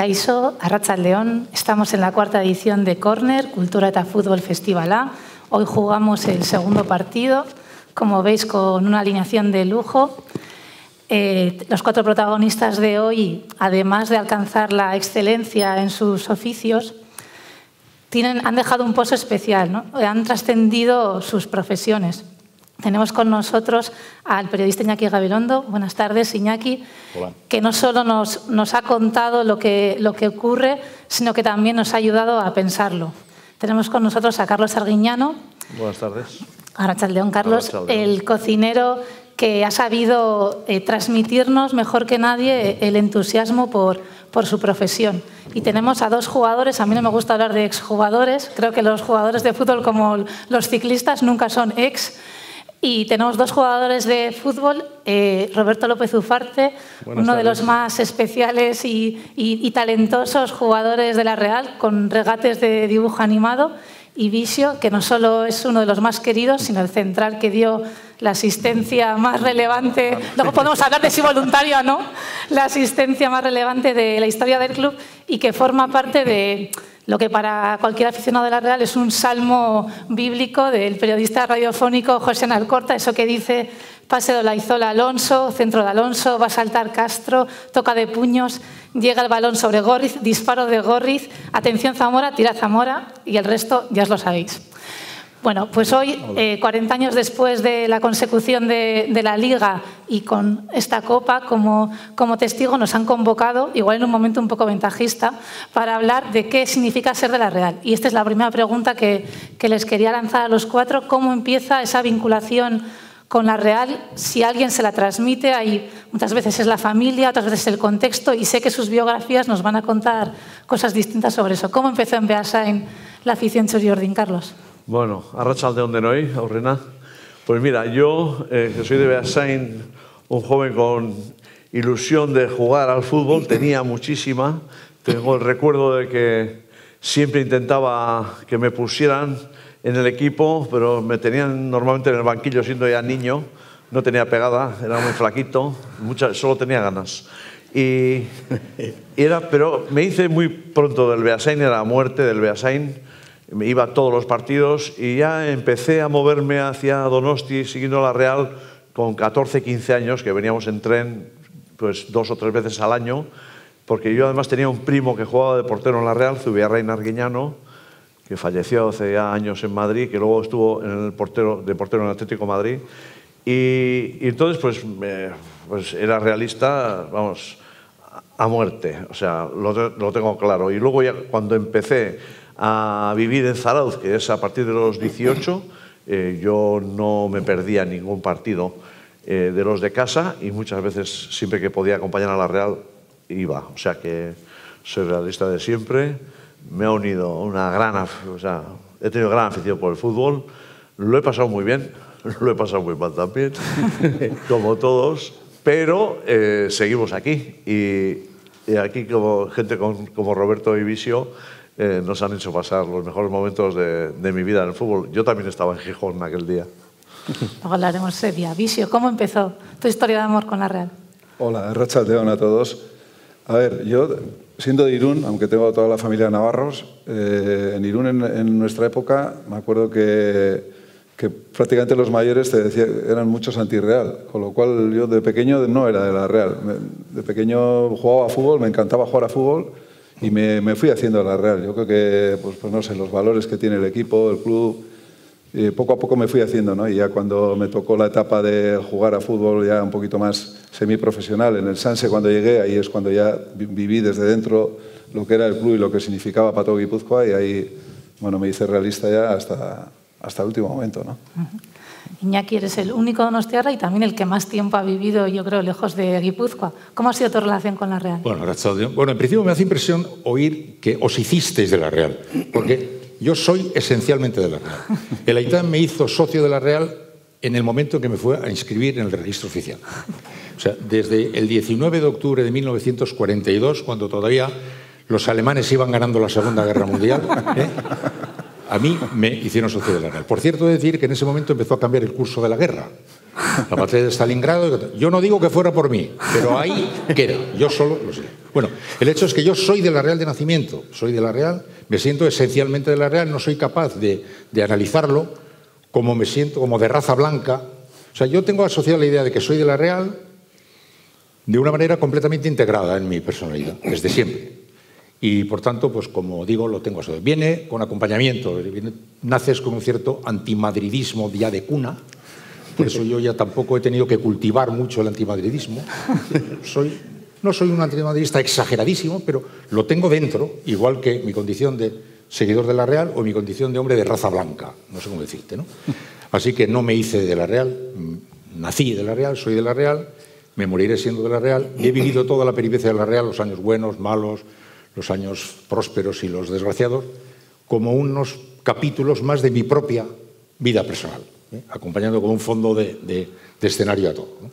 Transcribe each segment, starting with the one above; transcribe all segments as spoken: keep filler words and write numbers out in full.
Kaixo, Arratsaldeon, estamos en la cuarta edición de Corner, Cultura eta Fútbol Festivala. Hoy jugamos el segundo partido, como veis, con una alineación de lujo. Eh, los cuatro protagonistas de hoy, además de alcanzar la excelencia en sus oficios, tienen, han dejado un pozo especial, ¿no? Han trascendido sus profesiones. Tenemos con nosotros al periodista Iñaki Gabilondo. Buenas tardes, Iñaki. Hola. Que no solo nos, nos ha contado lo que, lo que ocurre, sino que también nos ha ayudado a pensarlo. Tenemos con nosotros a Carlos Arguiñano. Buenas tardes. Arratsaldeon, Carlos, Arratsaldeon. El cocinero que ha sabido eh, transmitirnos mejor que nadie el entusiasmo por, por su profesión. Y tenemos a dos jugadores, a mí no me gusta hablar de exjugadores, creo que los jugadores de fútbol como los ciclistas nunca son ex. Y tenemos dos jugadores de fútbol, eh, Roberto López Ufarte, Buenas uno tardes. de los más especiales y, y, y talentosos jugadores de la Real, con regates de dibujo animado, y Visio, que no solo es uno de los más queridos, sino el central que dio la asistencia más relevante, luego podemos hablar de si voluntario o no, la asistencia más relevante de la historia del club y que forma parte de lo que para cualquier aficionado de la Real es un salmo bíblico del periodista radiofónico José Alcorta, eso que dice: pase de Olaizola a Alonso, centro de Alonso, va a saltar Castro, toca de puños, llega el balón sobre Gorriz, disparo de Gorriz, atención Zamora, tira Zamora, y el resto ya os lo sabéis. Bueno, pues hoy, eh, cuarenta años después de la consecución de, de la Liga y con esta Copa como, como testigo, nos han convocado, igual en un momento un poco ventajista, para hablar de qué significa ser de la Real. Y esta es la primera pregunta que, que les quería lanzar a los cuatro. ¿Cómo empieza esa vinculación con la Real? Si alguien se la transmite, ahí muchas veces es la familia, otras veces el contexto, y sé que sus biografías nos van a contar cosas distintas sobre eso. ¿Cómo empezó en Beasain la afición Txuri-Urdin, Carlos? Bueno, Arratsaldeon denoi, aurrena. Pues mira, yo, eh, que soy de Beasain, un joven con ilusión de jugar al fútbol, tenía muchísima. Tengo el recuerdo de que siempre intentaba que me pusieran en el equipo, pero me tenían normalmente en el banquillo siendo ya niño. No tenía pegada, era muy flaquito, mucha, solo tenía ganas. Y era, pero me hice muy pronto del Beasain, era la muerte del Beasain. Me iba a todos los partidos y ya empecé a moverme hacia Donosti siguiendo la Real con catorce, quince años, que veníamos en tren pues dos o tres veces al año, porque yo además tenía un primo que jugaba de portero en la Real, Zubiarrain Arguiñano, que falleció hace ya años en Madrid, que luego estuvo en el portero, de portero en el Atlético de Madrid. Y, y entonces pues, me, pues era realista, vamos, a muerte, o sea, lo, lo tengo claro. Y luego ya cuando empecé a vivir en Zarauz, que es a partir de los dieciocho, eh, yo no me perdía ningún partido eh, de los de casa y muchas veces, siempre que podía acompañar a la Real, iba. O sea que soy realista de siempre, me ha unido una gran, o sea, he tenido gran afición por el fútbol, lo he pasado muy bien, lo he pasado muy mal también, como todos, pero eh, seguimos aquí y, y aquí como gente con, como Roberto y Visio, Eh, nos han hecho pasar los mejores momentos de, de mi vida en el fútbol. Yo también estaba en Gijón aquel día. Luego hablaremos ese día. Visio, ¿cómo empezó tu historia de amor con la Real? Hola, Arratsaldeon a todos. A ver, yo, siendo de Irún, aunque tengo toda la familia navarros, eh, en Irún en, en nuestra época me acuerdo que, que prácticamente los mayores te decía, eran muchos anti-Real, con lo cual yo de pequeño no era de la Real. De pequeño jugaba a fútbol, me encantaba jugar a fútbol, y me, me fui haciendo a la Real. Yo creo que, pues, pues no sé, los valores que tiene el equipo, el club, eh, poco a poco me fui haciendo, ¿no? Y ya cuando me tocó la etapa de jugar a fútbol ya un poquito más semiprofesional, en el Sanse cuando llegué, ahí es cuando ya viví desde dentro lo que era el club y lo que significaba para todo Guipúzcoa, y ahí, bueno, me hice realista ya hasta, hasta el último momento, ¿no? Uh-huh. Iñaki, eres el único donostiarra y también el que más tiempo ha vivido, yo creo, lejos de Guipúzcoa. ¿Cómo ha sido tu relación con la Real? Bueno, bueno, en principio me hace impresión oír que os hicisteis de la Real, porque yo soy esencialmente de la Real. El Aitán me hizo socio de la Real en el momento en que me fue a inscribir en el registro oficial. O sea, desde el diecinueve de octubre de mil novecientos cuarenta y dos, cuando todavía los alemanes iban ganando la Segunda Guerra Mundial, ¿eh? A mí me hicieron socio de la Real. Por cierto, he de decir que en ese momento empezó a cambiar el curso de la guerra. La batalla de Stalingrado, yo no digo que fuera por mí, pero ahí queda, yo solo lo sé. Bueno, el hecho es que yo soy de la Real de nacimiento, soy de la Real, me siento esencialmente de la Real, no soy capaz de, de analizarlo como me siento, como de raza blanca. O sea, yo tengo asociada la idea de que soy de la Real de una manera completamente integrada en mi personalidad, desde siempre. Y, por tanto, pues como digo, lo tengo asociado. Viene con acompañamiento, viene, naces con un cierto antimadridismo ya de cuna, por eso yo ya tampoco he tenido que cultivar mucho el antimadridismo. Soy, no soy un antimadridista exageradísimo, pero lo tengo dentro, igual que mi condición de seguidor de la Real o mi condición de hombre de raza blanca, no sé cómo decirte, ¿no? Así que no me hice de la Real, nací de la Real, soy de la Real, me moriré siendo de la Real, y he vivido toda la peripecia de la Real, los años buenos, malos, los años prósperos y los desgraciados, como unos capítulos más de mi propia vida personal, ¿eh? Acompañando con un fondo de, de, de escenario a todo, ¿no?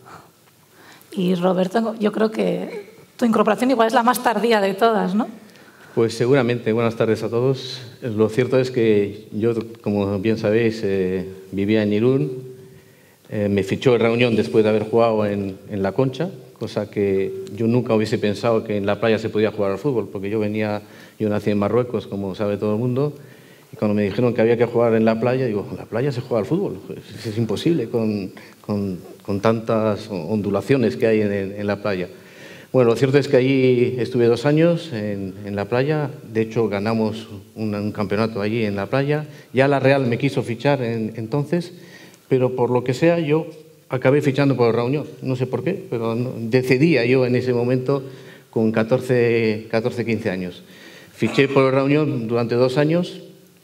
Y Roberto, yo creo que tu incorporación igual es la más tardía de todas, ¿no? Pues seguramente. Buenas tardes a todos. Lo cierto es que yo, como bien sabéis, eh, vivía en Irún. Eh, me fichó el Reunión después de haber jugado en, en La Concha, cosa que yo nunca hubiese pensado que en la playa se podía jugar al fútbol, porque yo venía, yo nací en Marruecos, como sabe todo el mundo, y cuando me dijeron que había que jugar en la playa, digo, ¿en la playa se juega al fútbol? Pues es imposible con, con, con tantas ondulaciones que hay en, en la playa. Bueno, lo cierto es que allí estuve dos años en, en la playa, de hecho ganamos un, un campeonato allí en la playa, ya la Real me quiso fichar en, entonces, pero por lo que sea yo acabé fichando por el Reunión, no sé por qué, pero no, decidía yo en ese momento con catorce, quince años. Fiché por el Reunión durante dos años,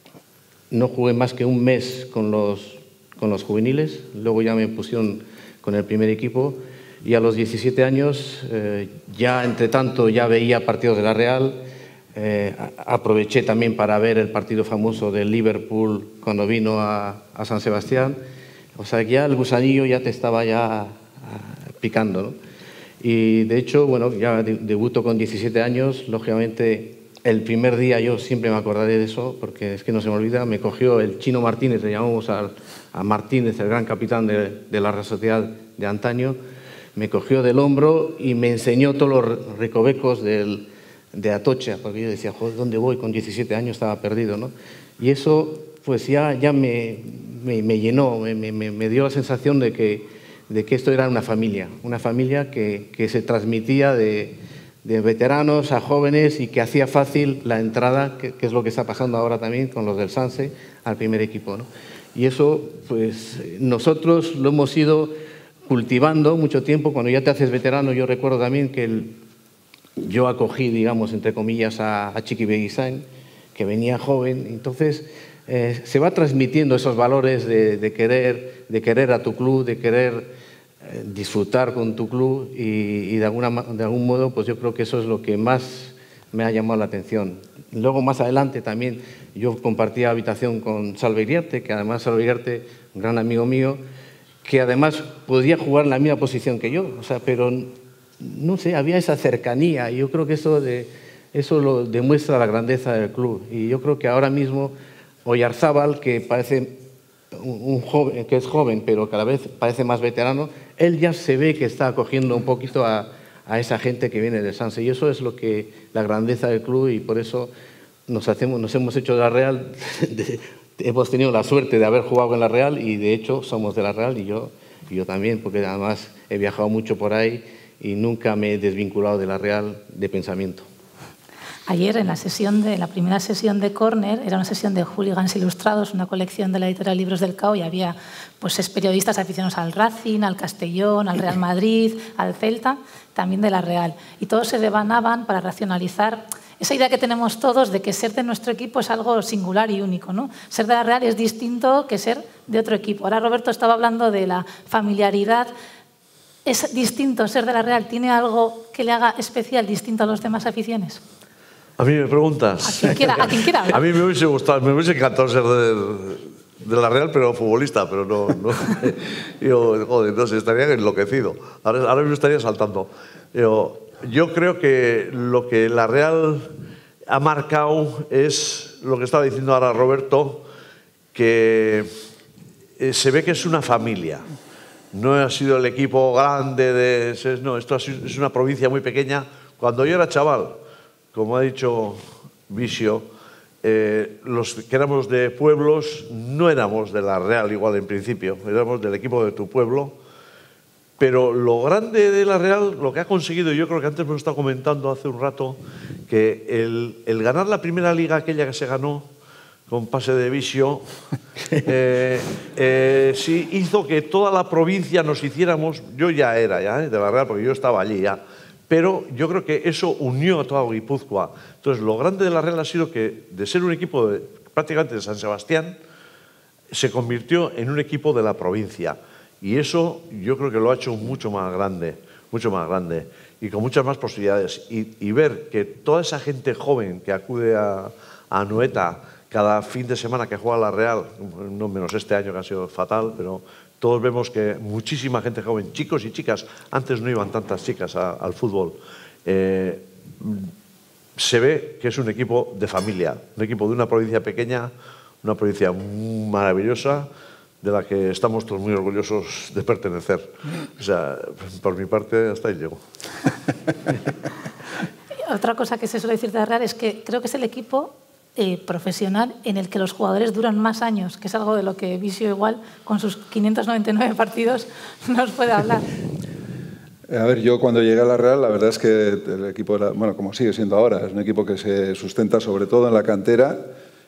no jugué más que un mes con los, con los juveniles, luego ya me pusieron con el primer equipo y a los diecisiete años eh, ya entre tanto ya veía partidos de la Real, eh, aproveché también para ver el partido famoso del Liverpool cuando vino a, a San Sebastián. O sea, que ya el gusanillo ya te estaba ya uh, picando, ¿no? Y de hecho, bueno, ya de, debuto con diecisiete años, lógicamente el primer día yo siempre me acordaré de eso, porque es que no se me olvida, me cogió el Chino Martínez, le llamamos a, a Martínez, el gran capitán de, de la Real Sociedad de antaño, me cogió del hombro y me enseñó todos los recovecos del, de Atocha, porque yo decía, joder, ¿dónde voy? Con diecisiete años estaba perdido, ¿no? Y eso, pues ya, ya me... Me, me llenó, me, me, me dio la sensación de que, de que esto era una familia, una familia que, que se transmitía de, de veteranos a jóvenes y que hacía fácil la entrada, que, que es lo que está pasando ahora también con los del Sanse, al primer equipo, ¿no? Y eso, pues nosotros lo hemos ido cultivando mucho tiempo. Cuando ya te haces veterano, yo recuerdo también que el, yo acogí, digamos, entre comillas, a, a Chiqui Beguisán, que venía joven, entonces... Eh, se va transmitiendo esos valores de, de, querer, de querer a tu club, de querer eh, disfrutar con tu club y, y de, alguna, de algún modo pues yo creo que eso es lo que más me ha llamado la atención. Luego más adelante también yo compartía habitación con Salva Iriarte, que además Salva Iriarte, un gran amigo mío, que además podía jugar en la misma posición que yo, o sea, pero no sé, había esa cercanía y yo creo que eso, de, eso lo demuestra la grandeza del club y yo creo que ahora mismo Oyarzábal, que parece un joven, que es joven, pero cada vez parece más veterano, él ya se ve que está acogiendo un poquito a, a esa gente que viene del Sanse. Y eso es lo que la grandeza del club y por eso nos, hacemos, nos hemos hecho de la Real. De, hemos tenido la suerte de haber jugado en la Real y de hecho somos de la Real y yo, y yo también, porque además he viajado mucho por ahí y nunca me he desvinculado de la Real de pensamiento. Ayer, en la, sesión de, la primera sesión de Córner, era una sesión de Hooligans Ilustrados, una colección de la editorial Libros del Cao, y había pues, periodistas aficionados al Racing, al Castellón, al Real Madrid, al Celta, también de la Real. Y todos se devanaban para racionalizar esa idea que tenemos todos de que ser de nuestro equipo es algo singular y único, ¿no? Ser de la Real es distinto que ser de otro equipo. Ahora Roberto estaba hablando de la familiaridad. ¿Es distinto ser de la Real? ¿Tiene algo que le haga especial, distinto a los demás aficiones? A mí me preguntas. A quien quiera, a quien quiera. A mí me hubiese gustado, me hubiese encantado ser de, de la Real, pero futbolista, pero no. no. Yo, joder, entonces estaría enloquecido. Ahora, ahora me estaría saltando. Yo, yo creo que lo que la Real ha marcado es lo que estaba diciendo ahora Roberto, que se ve que es una familia. no ha sido el equipo grande de... No, esto es una provincia muy pequeña. Cuando yo era chaval, como ha dicho Visio, eh, los que éramos de pueblos no éramos de la Real igual en principio, éramos del equipo de tu pueblo, pero lo grande de la Real, lo que ha conseguido, yo creo que antes hemos estado comentando hace un rato, que el, el ganar la primera liga aquella que se ganó con pase de Visio, eh, eh, sí hizo que toda la provincia nos hiciéramos, yo ya era ya eh, de la Real porque yo estaba allí ya, pero yo creo que eso unió a toda Guipúzcoa. Entonces lo grande de la Real ha sido que de ser un equipo de, prácticamente de San Sebastián, se convirtió en un equipo de la provincia y eso yo creo que lo ha hecho mucho más grande, mucho más grande y con muchas más posibilidades y, y ver que toda esa gente joven que acude a, a Anoeta cada fin de semana que juega la Real, no menos este año que ha sido fatal, pero todos vemos que muchísima gente joven, chicos y chicas, antes no iban tantas chicas a, al fútbol, eh, se ve que es un equipo de familia, un equipo de una provincia pequeña, una provincia maravillosa, de la que estamos todos muy orgullosos de pertenecer. O sea, por mi parte, hasta ahí llego. Otra cosa que se suele decir de la Real es que creo que es el equipo Eh, profesional en el que los jugadores duran más años, que es algo de lo que Visio igual con sus quinientos noventa y nueve partidos nos puede hablar. A ver, yo cuando llegué a la Real, la verdad es que el equipo era, bueno, como sigue siendo ahora, es un equipo que se sustenta sobre todo en la cantera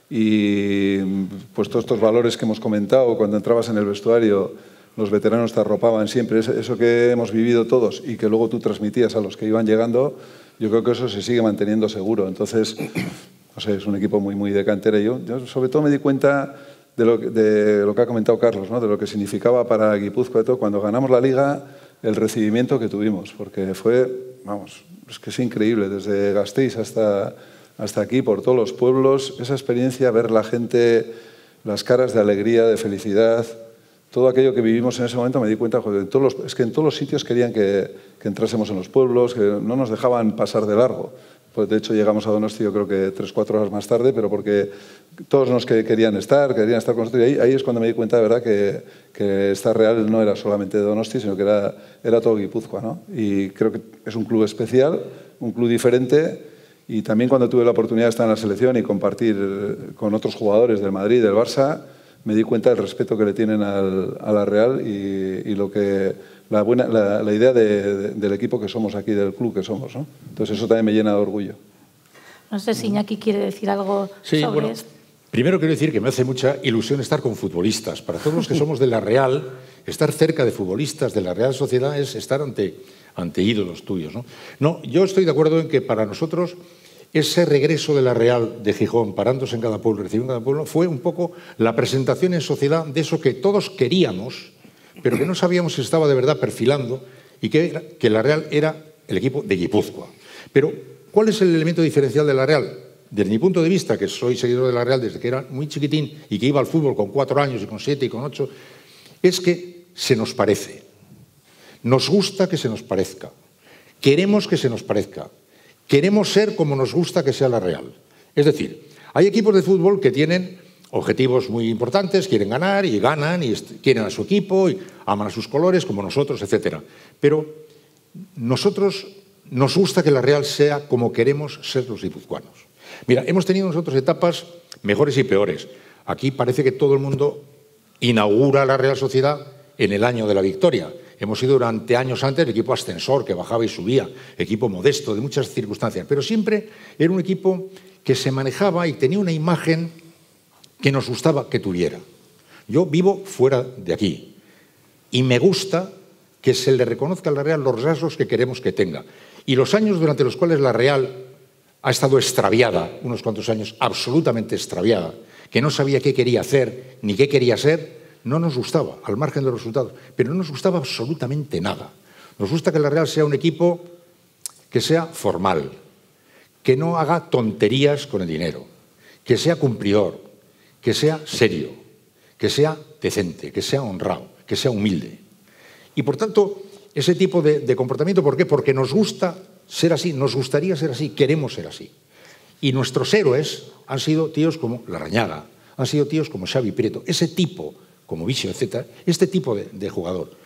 y pues todos estos valores que hemos comentado, cuando entrabas en el vestuario, los veteranos te arropaban siempre, eso que hemos vivido todos y que luego tú transmitías a los que iban llegando, yo creo que eso se sigue manteniendo seguro. Entonces, no sé, es un equipo muy, muy de cantera. Yo, yo sobre todo me di cuenta de lo, de lo que ha comentado Carlos, ¿no? De lo que significaba para Guipúzcoa todo. Cuando ganamos la Liga, el recibimiento que tuvimos, porque fue, vamos, es que es increíble, desde Gasteiz hasta, hasta aquí, por todos los pueblos, esa experiencia, ver la gente, las caras de alegría, de felicidad, todo aquello que vivimos en ese momento, me di cuenta, joder, en todos los, es que en todos los sitios querían que, que entrásemos en los pueblos, que no nos dejaban pasar de largo. Pues de hecho llegamos a Donosti yo creo que tres, cuatro horas más tarde, pero porque todos los que querían estar, querían estar con nosotros. Y ahí, ahí es cuando me di cuenta de verdad que, que esta Real no era solamente de Donosti, sino que era, era todo Guipúzcoa, ¿no? Y creo que es un club especial, un club diferente. Y también cuando tuve la oportunidad de estar en la selección y compartir con otros jugadores del Madrid, del Barça, me di cuenta del respeto que le tienen al, a la Real y, y lo que... La, buena, la, la idea de, de, del equipo que somos aquí, del club que somos, ¿no? Entonces eso también me llena de orgullo. No sé si Iñaki quiere decir algo sí, sobre bueno, esto. Primero quiero decir que me hace mucha ilusión estar con futbolistas. Para todos los que somos de la Real, estar cerca de futbolistas de la Real Sociedad es estar ante, ante ídolos tuyos, ¿no? No, yo estoy de acuerdo en que para nosotros ese regreso de la Real de Gijón, parándose en cada pueblo, recibiendo en cada pueblo, fue un poco la presentación en sociedad de eso que todos queríamos, pero que no sabíamos si estaba de verdad perfilando y que, era, que la Real era el equipo de Guipúzcoa. Pero, ¿cuál es el elemento diferencial de la Real? Desde mi punto de vista, que soy seguidor de la Real desde que era muy chiquitín y que iba al fútbol con cuatro años y con siete y con ocho, es que se nos parece. Nos gusta que se nos parezca. Queremos que se nos parezca. Queremos ser como nos gusta que sea la Real. Es decir, hay equipos de fútbol que tienen objetivos muy importantes, quieren ganar y ganan y quieren a su equipo y aman a sus colores como nosotros, etcétera. Pero nosotros nos gusta que la Real sea como queremos ser los guipuzcoanos. Mira, hemos tenido nosotros etapas mejores y peores. Aquí parece que todo el mundo inaugura la Real Sociedad en el año de la victoria. Hemos sido durante años antes el equipo ascensor que bajaba y subía, equipo modesto de muchas circunstancias, pero siempre era un equipo que se manejaba y tenía una imagen que nos gustaba que tuviera. Yo vivo fuera de aquí y me gusta que se le reconozca a la Real los rasgos que queremos que tenga. Y los años durante los cuales la Real ha estado extraviada, unos cuantos años absolutamente extraviada, que no sabía qué quería hacer ni qué quería ser, no nos gustaba, al margen de los resultados, pero no nos gustaba absolutamente nada. Nos gusta que la Real sea un equipo que sea formal, que no haga tonterías con el dinero, que sea cumplidor, que sea serio, que sea decente, que sea honrado, que sea humilde. Y por tanto, ese tipo de, de comportamiento, ¿por qué? Porque nos gusta ser así, nos gustaría ser así, queremos ser así. Y nuestros héroes han sido tíos como Larrañaga, han sido tíos como Xavi Prieto, ese tipo, como Visio, etcétera, este tipo de, de jugador.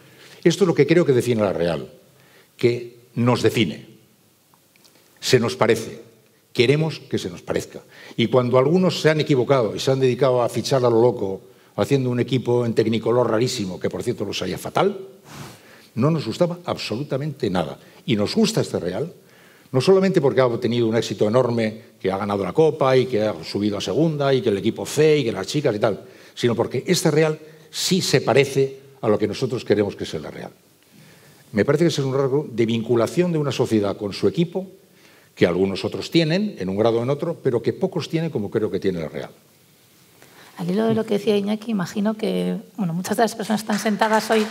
Esto es lo que creo que define la Real, que nos define, se nos parece, queremos que se nos parezca. Y cuando algunos se han equivocado y se han dedicado a fichar a lo loco, haciendo un equipo en tecnicolor rarísimo, que por cierto lo sabía fatal, no nos gustaba absolutamente nada. Y nos gusta este Real, no solamente porque ha obtenido un éxito enorme, que ha ganado la Copa y que ha subido a segunda y que el equipo C y que las chicas y tal, sino porque este Real sí se parece a lo que nosotros queremos que sea la Real. Me parece que es un rasgo de vinculación de una sociedad con su equipo, que algunos otros tienen, en un grado o en otro, pero que pocos tienen como creo que tiene la Real. Al hilo de lo que decía Iñaki, imagino que bueno, muchas de las personas que están sentadas hoy...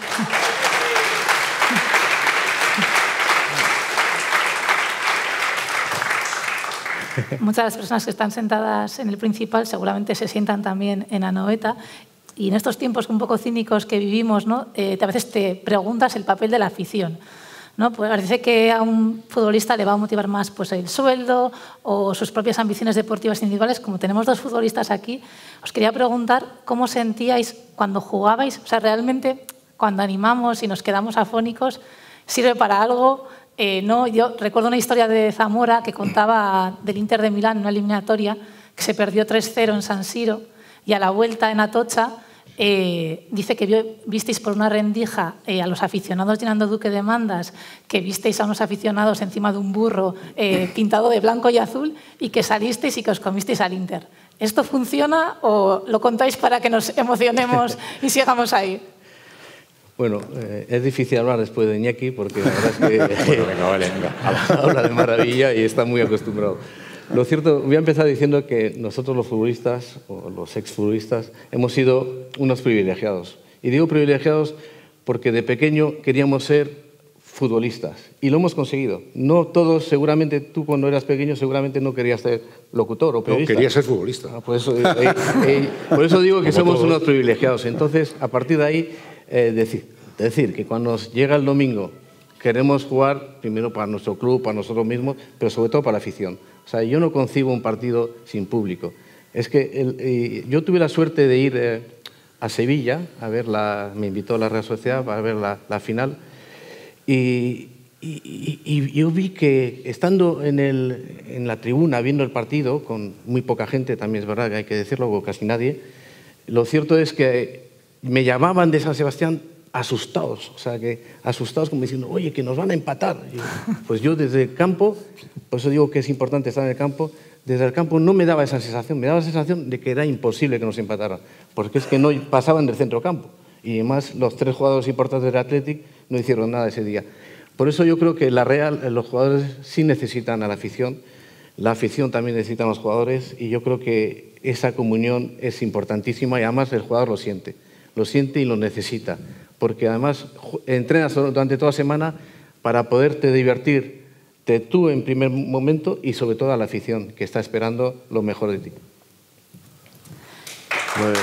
Muchas de las personas que están sentadas en el principal seguramente se sientan también en Anoeta. Y en estos tiempos un poco cínicos que vivimos, ¿no? eh, a veces te preguntas el papel de la afición, ¿no? Pues parece que a un futbolista le va a motivar más pues, el sueldo o sus propias ambiciones deportivas individuales. Como tenemos dos futbolistas aquí, os quería preguntar cómo sentíais cuando jugabais. O sea, realmente cuando animamos y nos quedamos afónicos, ¿sirve para algo? Eh, no, yo recuerdo una historia de Zamora que contaba del Inter de Milán, una eliminatoria, que se perdió tres cero en San Siro. Y a la vuelta en Atocha eh, dice que vio, visteis por una rendija eh, a los aficionados llenando Duque de Mandas, que visteis a unos aficionados encima de un burro eh, pintado de blanco y azul y que salisteis y que os comisteis al Inter. ¿Esto funciona o lo contáis para que nos emocionemos y sigamos ahí? Bueno, eh, es difícil hablar después de Iñaki porque la verdad es que bueno, venga, vale, venga. habla de maravilla y está muy acostumbrado. Lo cierto, voy a empezar diciendo que nosotros los futbolistas, o los exfutbolistas, hemos sido unos privilegiados. Y digo privilegiados porque de pequeño queríamos ser futbolistas y lo hemos conseguido. No todos, seguramente tú cuando eras pequeño seguramente no querías ser locutor o periodista. No, quería ser futbolista. Ah, por, eso, eh, eh, por eso digo que Como somos todos. unos privilegiados. Entonces, a partir de ahí, eh, decir, decir que cuando nos llega el domingo queremos jugar primero para nuestro club, para nosotros mismos, pero sobre todo para la afición. O sea, yo no concibo un partido sin público. Es que el, eh, yo tuve la suerte de ir eh, a Sevilla, a ver la, me invitó la Real Sociedad para ver la, la final, y, y, y, y yo vi que estando en, el, en la tribuna viendo el partido, con muy poca gente, también es verdad que hay que decirlo, o casi nadie, lo cierto es que me llamaban de San Sebastián asustados, o sea, que asustados como diciendo, oye, que nos van a empatar. Y, pues yo desde el campo, por eso digo que es importante estar en el campo, desde el campo no me daba esa sensación, me daba la sensación de que era imposible que nos empataran, porque es que no pasaban del centro campo. Y además los tres jugadores importantes del Athletic no hicieron nada ese día. Por eso yo creo que la Real, los jugadores sí necesitan a la afición, la afición también necesita a los jugadores y yo creo que esa comunión es importantísima y además el jugador lo siente, lo siente y lo necesita. Porque además entrenas durante toda la semana para poderte divertirte tú en primer momento y sobre todo a la afición que está esperando lo mejor de ti. Bueno.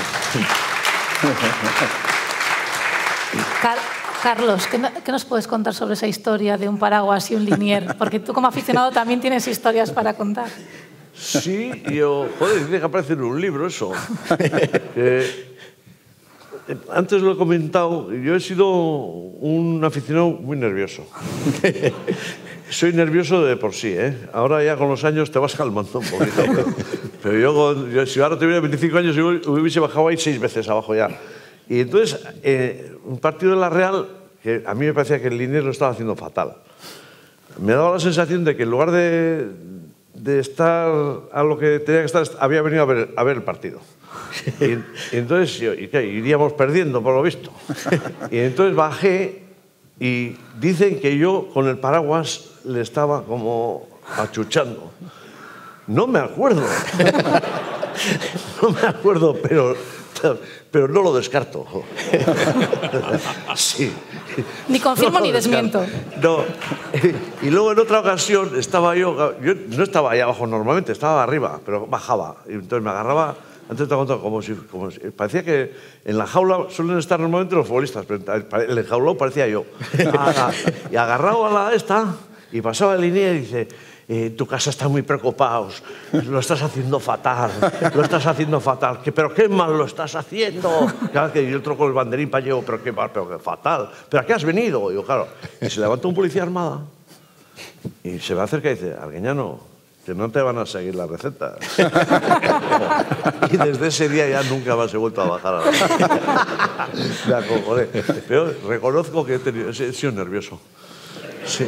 Car Carlos, ¿qué, no, ¿qué nos puedes contar sobre esa historia de un paraguas y un linier? Porque tú como aficionado también tienes historias para contar. Sí, yo, joder, tiene que aparecer en un libro eso. eh, Antes lo he comentado, yo he sido un aficionado muy nervioso. Soy nervioso de por sí, ¿eh? Ahora ya con los años te vas calmando un poquito. Pero, pero yo, yo, si ahora tuviera veinticinco años, yo hubiese bajado ahí seis veces abajo ya. Y entonces, eh, un partido de la Real, que a mí me parecía que el Liniers lo estaba haciendo fatal. Me daba la sensación de que en lugar de, de estar a lo que tenía que estar, había venido a ver, a ver el partido. Y, y entonces y qué, iríamos perdiendo por lo visto y entonces bajé y dicen que yo con el paraguas le estaba como achuchando. No me acuerdo, no me acuerdo, pero, pero no lo descarto. Sí. Ni confirmo no ni desmiento. No. Y luego en otra ocasión estaba yo, yo no estaba ahí abajo normalmente, estaba arriba, pero bajaba y entonces me agarraba. Antes te he contado, como si, como si... Parecía que en la jaula suelen estar normalmente los futbolistas, pero el enjaulado parecía yo. Y agarrado a la esta, y pasaba el línea y dice, eh, tu casa está muy preocupados, lo estás haciendo fatal, lo estás haciendo fatal, que, pero qué mal lo estás haciendo. Claro, que yo troco el banderín para llevo, pero qué mal, pero qué fatal. ¿Pero a qué has venido? Y yo, claro, y se levanta un policía armada y se me acerca y dice, Arguiñano, que no te van a seguir las recetas. Y desde ese día ya nunca más he vuelto a bajar a la... Me acojoné. Pero reconozco que he, tenido, he sido nervioso. Sí.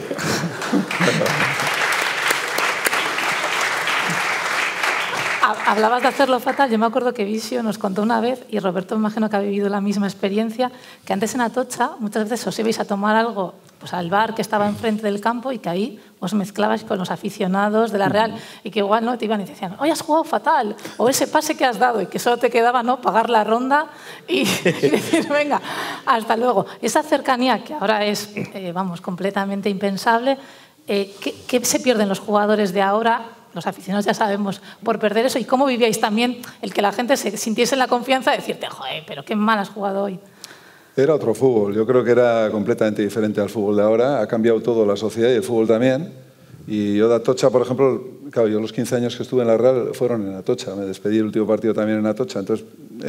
Hablabas de hacerlo fatal. Yo me acuerdo que Visio nos contó una vez, y Roberto me imagino que ha vivido la misma experiencia, que antes en Atocha muchas veces os ibais a tomar algo pues, al bar que estaba enfrente del campo y que ahí os mezclabais con los aficionados de la Real y que igual no te iban y te decían, hoy has jugado fatal, o ese pase que has dado, y que solo te quedaba no pagar la ronda y, y decir, venga, hasta luego. Esa cercanía que ahora es, eh, vamos, completamente impensable, eh, ¿qué, ¿qué se pierden los jugadores de ahora? Los aficionados ya sabemos, por perder eso. ¿Y cómo vivíais también el que la gente se sintiese la confianza de decirte, joder, pero qué mal has jugado hoy? Era otro fútbol. Yo creo que era completamente diferente al fútbol de ahora. Ha cambiado todo, la sociedad y el fútbol también. Y yo de Atocha, por ejemplo, claro, yo los quince años que estuve en la Real fueron en Atocha. Me despedí el último partido también en Atocha. Entonces,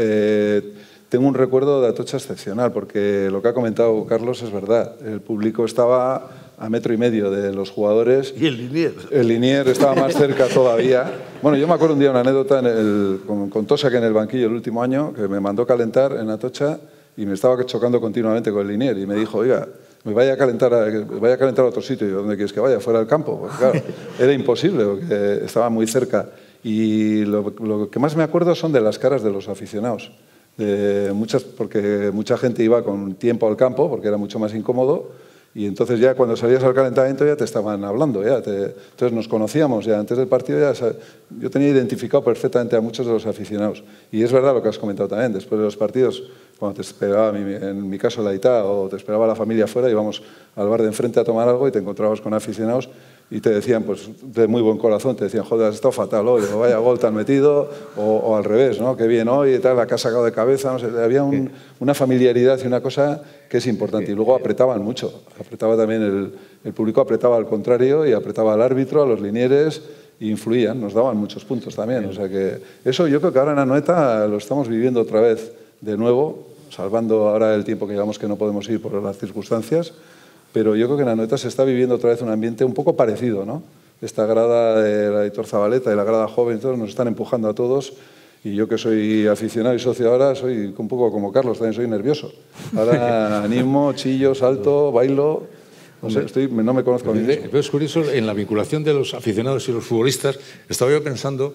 eh, tengo un recuerdo de Atocha excepcional, porque lo que ha comentado Carlos es verdad. El público estaba a metro y medio de los jugadores. Y el Linier. El Linier estaba más cerca todavía. Bueno, yo me acuerdo un día una anécdota en el, con, con Tosa, que en el banquillo el último año, que me mandó calentar en Atocha y me estaba chocando continuamente con el Linier. Y me dijo, oiga, me vaya a calentar a, me vaya a, calentar a otro sitio. Y yo, ¿dónde quieres que vaya? Fuera del campo. Pues claro, era imposible, porque estaba muy cerca. Y lo, lo que más me acuerdo son de las caras de los aficionados. De muchas, porque mucha gente iba con tiempo al campo, porque era mucho más incómodo. Y entonces ya cuando salías al calentamiento ya te estaban hablando. Ya te, entonces nos conocíamos ya antes del partido. Ya, yo tenía identificado perfectamente a muchos de los aficionados. Y es verdad lo que has comentado también. Después de los partidos, cuando te esperaba, en mi caso la I T A, o te esperaba la familia afuera, íbamos al bar de enfrente a tomar algo y te encontrabas con aficionados y te decían, pues de muy buen corazón, te decían, joder, has estado fatal hoy, o vaya gol te han metido, o, o al revés, ¿no? Qué bien hoy y tal, la que has sacado de cabeza. No sé, había un, una familiaridad y una cosa que es importante. Y luego apretaban mucho. Apretaba también el, el público, apretaba al contrario y apretaba al árbitro, a los linieres, e influían, nos daban muchos puntos también. O sea que eso yo creo que ahora en Anoeta lo estamos viviendo otra vez de nuevo, salvando ahora el tiempo que llevamos que no podemos ir por las circunstancias. Pero yo creo que en Anoeta se está viviendo otra vez un ambiente un poco parecido, ¿no? Esta grada de la Aitor Zabaleta y la grada joven, todos nos están empujando a todos. Y yo que soy aficionado y socio ahora, soy un poco como Carlos, también soy nervioso. Ahora animo, chillo, salto, bailo. No sé, estoy, no me conozco a mí mismo. Pero es curioso, en la vinculación de los aficionados y los futbolistas, estaba yo pensando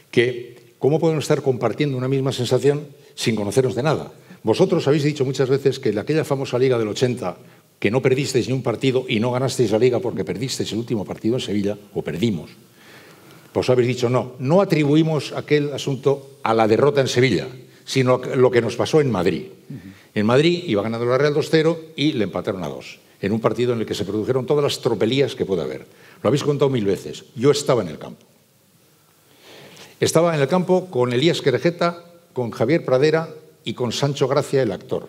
que cómo podemos estar compartiendo una misma sensación sin conocernos de nada. Vosotros habéis dicho muchas veces que en aquella famosa Liga del ochenta, que no perdisteis ni un partido y no ganasteis la Liga porque perdisteis el último partido en Sevilla, o perdimos. Pues habéis dicho, no, no atribuimos aquel asunto a la derrota en Sevilla, sino a lo que nos pasó en Madrid. Uh-huh. En Madrid iba ganando la Real dos cero y le empataron a dos, en un partido en el que se produjeron todas las tropelías que puede haber. Lo habéis contado mil veces. Yo estaba en el campo. Estaba en el campo con Elías Querejeta, con Javier Pradera y con Sancho Gracia, el actor.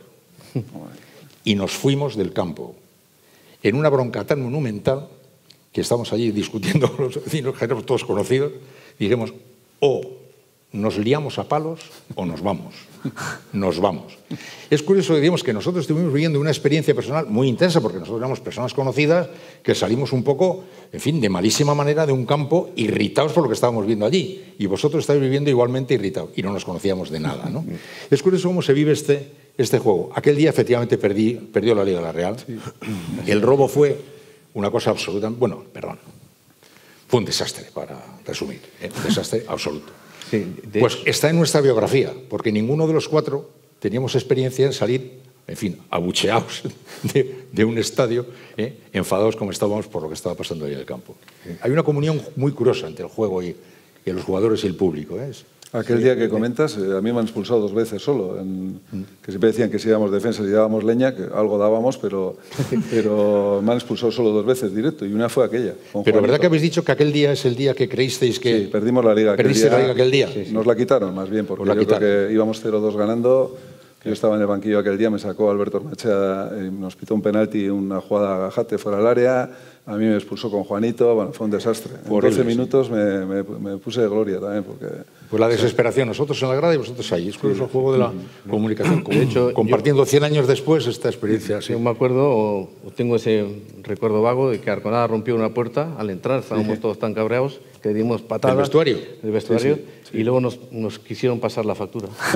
Y nos fuimos del campo en una bronca tan monumental que estamos allí discutiendo con los vecinos, que éramos todos conocidos, y dijimos, o nos liamos a palos o nos vamos, nos vamos. Es curioso que digamos que nosotros estuvimos viviendo una experiencia personal muy intensa, porque nosotros éramos personas conocidas que salimos un poco, en fin, de malísima manera de un campo, irritados por lo que estábamos viendo allí, y vosotros estáis viviendo igualmente irritados, y no nos conocíamos de nada, ¿no? Es curioso cómo se vive este, este juego. Aquel día efectivamente perdí, perdió la Liga de la Real, sí. El robo fue una cosa absoluta, bueno, perdón, fue un desastre, para resumir, ¿eh? Un desastre absoluto. Sí, pues está en nuestra biografía, porque ninguno de los cuatro teníamos experiencia en salir, en fin, abucheados de, de un estadio, ¿eh? Enfadados como estábamos por lo que estaba pasando ahí en el campo. Hay una comunión muy curiosa entre el juego y, y los jugadores y el público, ¿eh? Aquel sí, día que comentas, eh, a mí me han expulsado dos veces solo, en, que siempre decían que si íbamos defensas y dábamos leña, que algo dábamos, pero, pero me han expulsado solo dos veces directo, y una fue aquella. Pero ¿verdad que habéis dicho que aquel día es el día que creísteis que... Sí, perdimos la Liga. ¿Perdiste la Liga aquel día? Sí, sí. Nos la quitaron, más bien, porque yo creo que íbamos cero dos ganando. Yo estaba en el banquillo aquel día, me sacó Alberto Ormachea, eh, nos pitó un penalti, una jugada a Gajate fuera del área, a mí me expulsó con Juanito, bueno, fue un desastre. En Horrible, doce minutos me, me, me puse de gloria también. Porque, pues la desesperación, nosotros en la grada y vosotros ahí. Es curioso el juego de la comunicación. De hecho, compartiendo yo, cien años después esta experiencia. Sí. Yo me acuerdo, o, o tengo ese recuerdo vago de que Arconada rompió una puerta al entrar, estábamos sí. todos tan cabreados que le dimos patadas. ¿Del vestuario? Del vestuario. Sí, sí, sí. Y luego nos, nos quisieron pasar la factura. Sí,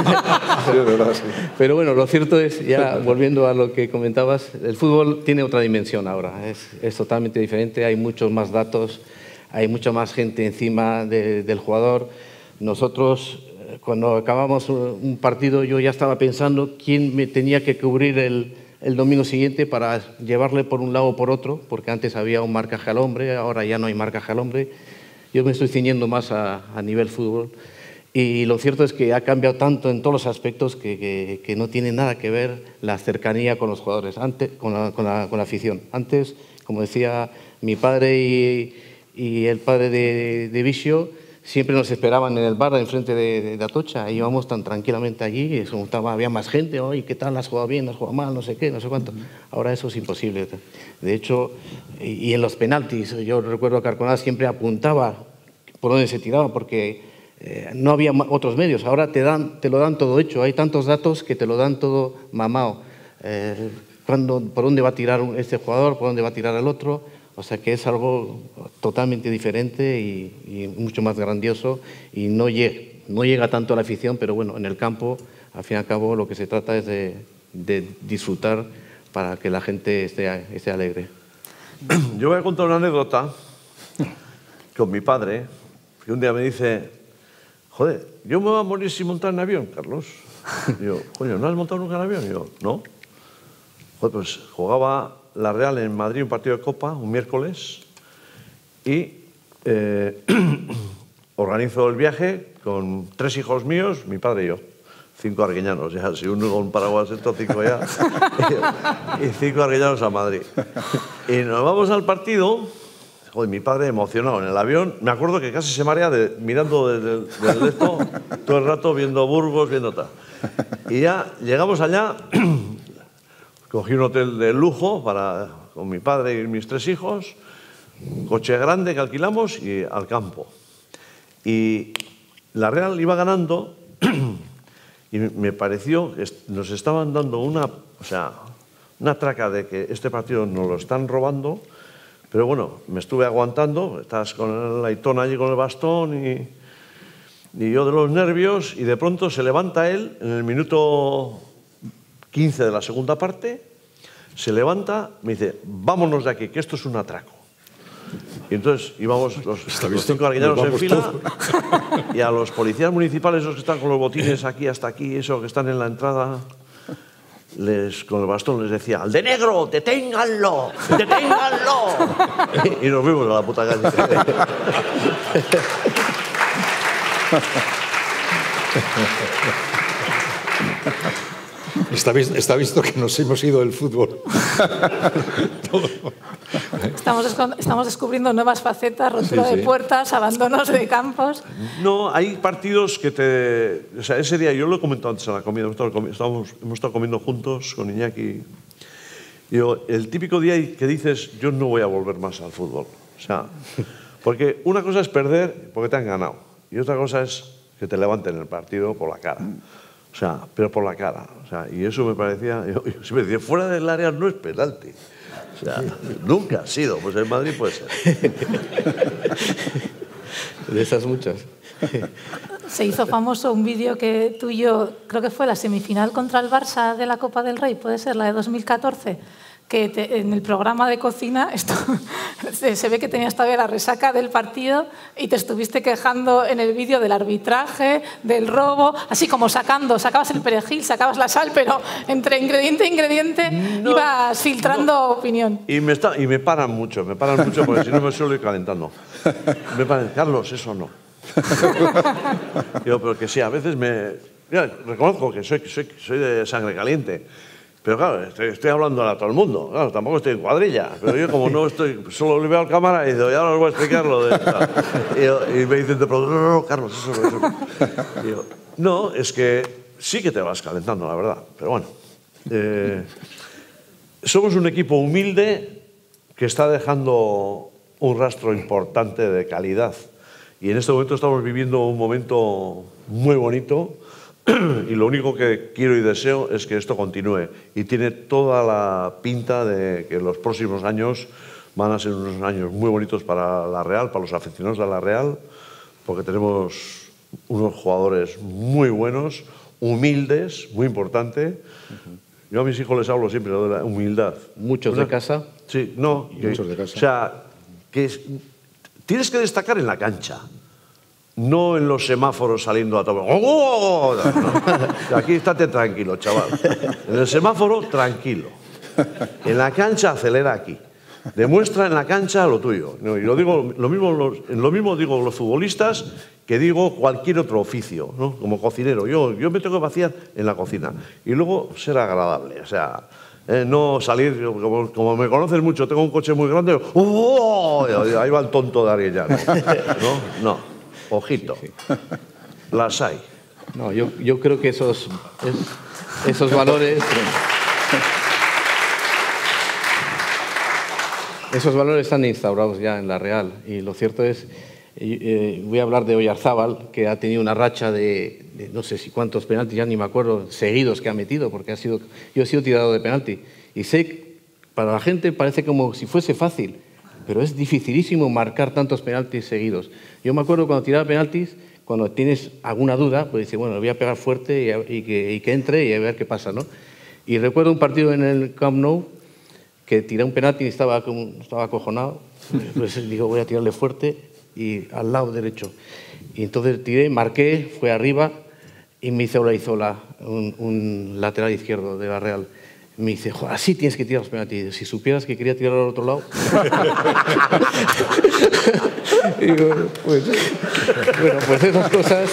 es verdad, sí. Pero bueno, lo cierto es, ya volviendo a lo que comentabas, el fútbol tiene otra dimensión ahora. Es, es totalmente diferente, hay muchos más datos, hay mucha más gente encima de, del jugador. Nosotros, cuando acabamos un partido, yo ya estaba pensando quién me tenía que cubrir el, el domingo siguiente para llevarle por un lado o por otro, porque antes había un marcaje al hombre, ahora ya no hay marcaje al hombre. Yo me estoy ciñendo más a, a nivel fútbol. Y lo cierto es que ha cambiado tanto en todos los aspectos que, que, que no tiene nada que ver la cercanía con los jugadores, antes, con, la, con, la, con la afición. Antes, como decía mi padre y, y el padre de, de Visio, siempre nos esperaban en el bar enfrente de, de, de Atocha, y íbamos tan tranquilamente allí, eso, estaba, había más gente, oye, ¿qué tal? ¿Has jugado bien? ¿Has jugado mal? No sé qué, no sé cuánto. Ahora eso es imposible. De hecho, y, y en los penaltis, yo recuerdo que Arconada siempre apuntaba por dónde se tiraba, porque eh, no había otros medios. Ahora te, dan, te lo dan todo hecho, hay tantos datos que te lo dan todo mamado. Eh, cuando, ¿Por dónde va a tirar este jugador? ¿Por dónde va a tirar el otro? O sea que es algo totalmente diferente y, y mucho más grandioso, y no llega, no llega tanto a la afición, pero bueno, en el campo, al fin y al cabo, lo que se trata es de, de disfrutar para que la gente esté, esté alegre. Yo voy a contar una anécdota con mi padre, que un día me dice, joder, yo me voy a morir sin montar en avión, Carlos. Y yo, coño, ¿no has montado nunca en avión? Y yo, no. Joder, pues jugaba la Real en Madrid un partido de Copa, un miércoles, y eh, organizo el viaje con tres hijos míos, mi padre y yo, cinco arguiñanos, ya, si uno con paraguas esto, cinco ya, y, y cinco arguiñanos a Madrid. Y nos vamos al partido, joder, mi padre emocionado en el avión, me acuerdo que casi se marea de, mirando desde el esto, todo el rato viendo Burgos, viendo tal. Y ya llegamos allá. Cogí un hotel de lujo para, con mi padre y mis tres hijos, un coche grande que alquilamos y al campo. Y la Real iba ganando y me pareció que nos estaban dando una, o sea, una traca de que este partido nos lo están robando, pero bueno, me estuve aguantando, estás con el Aitón allí con el bastón y, y yo de los nervios, y de pronto se levanta él en el minuto quince de la segunda parte, se levanta, me dice, vámonos de aquí, que esto es un atraco. Y entonces íbamos los, los cinco arguiñanos en fila y a los policías municipales, esos que están con los botines aquí hasta aquí, eso que están en la entrada, les, con el bastón les decía, al de negro, deténganlo, deténganlo. Y nos fuimos a la puta calle. Está, está visto que nos hemos ido del fútbol. Estamos, estamos descubriendo nuevas facetas, rotura sí, sí. de puertas, abandonos de campos. No, hay partidos que te... O sea, ese día, yo lo he comentado antes en la comida, hemos estado, estábamos, hemos estado comiendo juntos con Iñaki. Digo, el típico día que dices, yo no voy a volver más al fútbol. O sea, porque una cosa es perder porque te han ganado, y otra cosa es que te levanten el partido por la cara. O sea, pero por la cara. O sea, y eso me parecía... Yo, yo siempre decía, fuera del área no es penalti. O sea, nunca ha sido. Pues en Madrid puede ser. De esas muchas. Se hizo famoso un vídeo que tú y yo, creo que fue la semifinal contra el Barça de la Copa del Rey, puede ser la de dos mil catorce, que te, en el programa de cocina esto, se ve que tenías todavía la resaca del partido y te estuviste quejando en el vídeo del arbitraje, del robo, así como sacando, sacabas el perejil, sacabas la sal, pero entre ingrediente e ingrediente no, ibas filtrando no. opinión. Y me, está, y me paran mucho, me paran mucho porque si no me suelo ir calentando. Me paran, Carlos, eso no. Yo, pero que sí, a veces me... Mira, reconozco que soy, soy, soy de sangre caliente. Pero claro, estoy, estoy hablando a todo el mundo, claro, tampoco estoy en cuadrilla, pero yo como no estoy, solo le veo al cámara y digo, ya os voy a explicar lo de esta. Y, y me dicen de pronto, no, no, no, Carlos, eso no, eso no. Y digo, no, es que sí que te vas calentando, la verdad, pero bueno. Eh, somos un equipo humilde que está dejando un rastro importante de calidad. Y en este momento estamos viviendo un momento muy bonito y lo único que quiero y deseo es que esto continúe. Y tiene toda la pinta de que los próximos años van a ser unos años muy bonitos para la Real, para los aficionados de la Real, porque tenemos unos jugadores muy buenos, humildes, muy importante. Yo a mis hijos les hablo siempre de la humildad. Muchos de casa. Sí, no. Y muchos de casa. O sea, que es, tienes que destacar en la cancha, no en los semáforos saliendo a todo. ¡Oh! No. Aquí estate tranquilo, chaval. En el semáforo, tranquilo. En la cancha, acelera aquí. Demuestra en la cancha lo tuyo. No, y lo digo, lo mismo, lo, lo mismo digo los futbolistas que digo cualquier otro oficio, ¿no? Como cocinero. Yo, yo me tengo que vaciar en la cocina. Y luego ser agradable. O sea, eh, no salir, como, como me conoces mucho, tengo un coche muy grande. ¡Oh! Ahí va el tonto de Arellano. No, no. Ojito. Sí, sí. Las hay. No, yo, yo creo que esos, es, esos valores... Esos valores están instaurados ya en la Real y lo cierto es, eh, voy a hablar de Oyarzábal, que ha tenido una racha de, de no sé si cuántos penaltis, ya ni me acuerdo, seguidos que ha metido, porque ha sido, yo he sido tirado de penalti. Y sé, para la gente parece como si fuese fácil, pero es dificilísimo marcar tantos penaltis seguidos. Yo me acuerdo cuando tiraba penaltis, cuando tienes alguna duda, pues dices, bueno, le voy a pegar fuerte y, a, y, que, y que entre y a ver qué pasa, ¿no? Y recuerdo un partido en el Camp Nou, que tiré un penalti y estaba, estaba acojonado, pues digo, voy a tirarle fuerte y al lado derecho. Y entonces tiré, marqué, fue arriba y me hizo la Izola, un, un lateral izquierdo de la Real. Me dice, así tienes que tirar los penaltis. Si supieras que quería tirar al otro lado. Y digo, pues, bueno, pues esas cosas.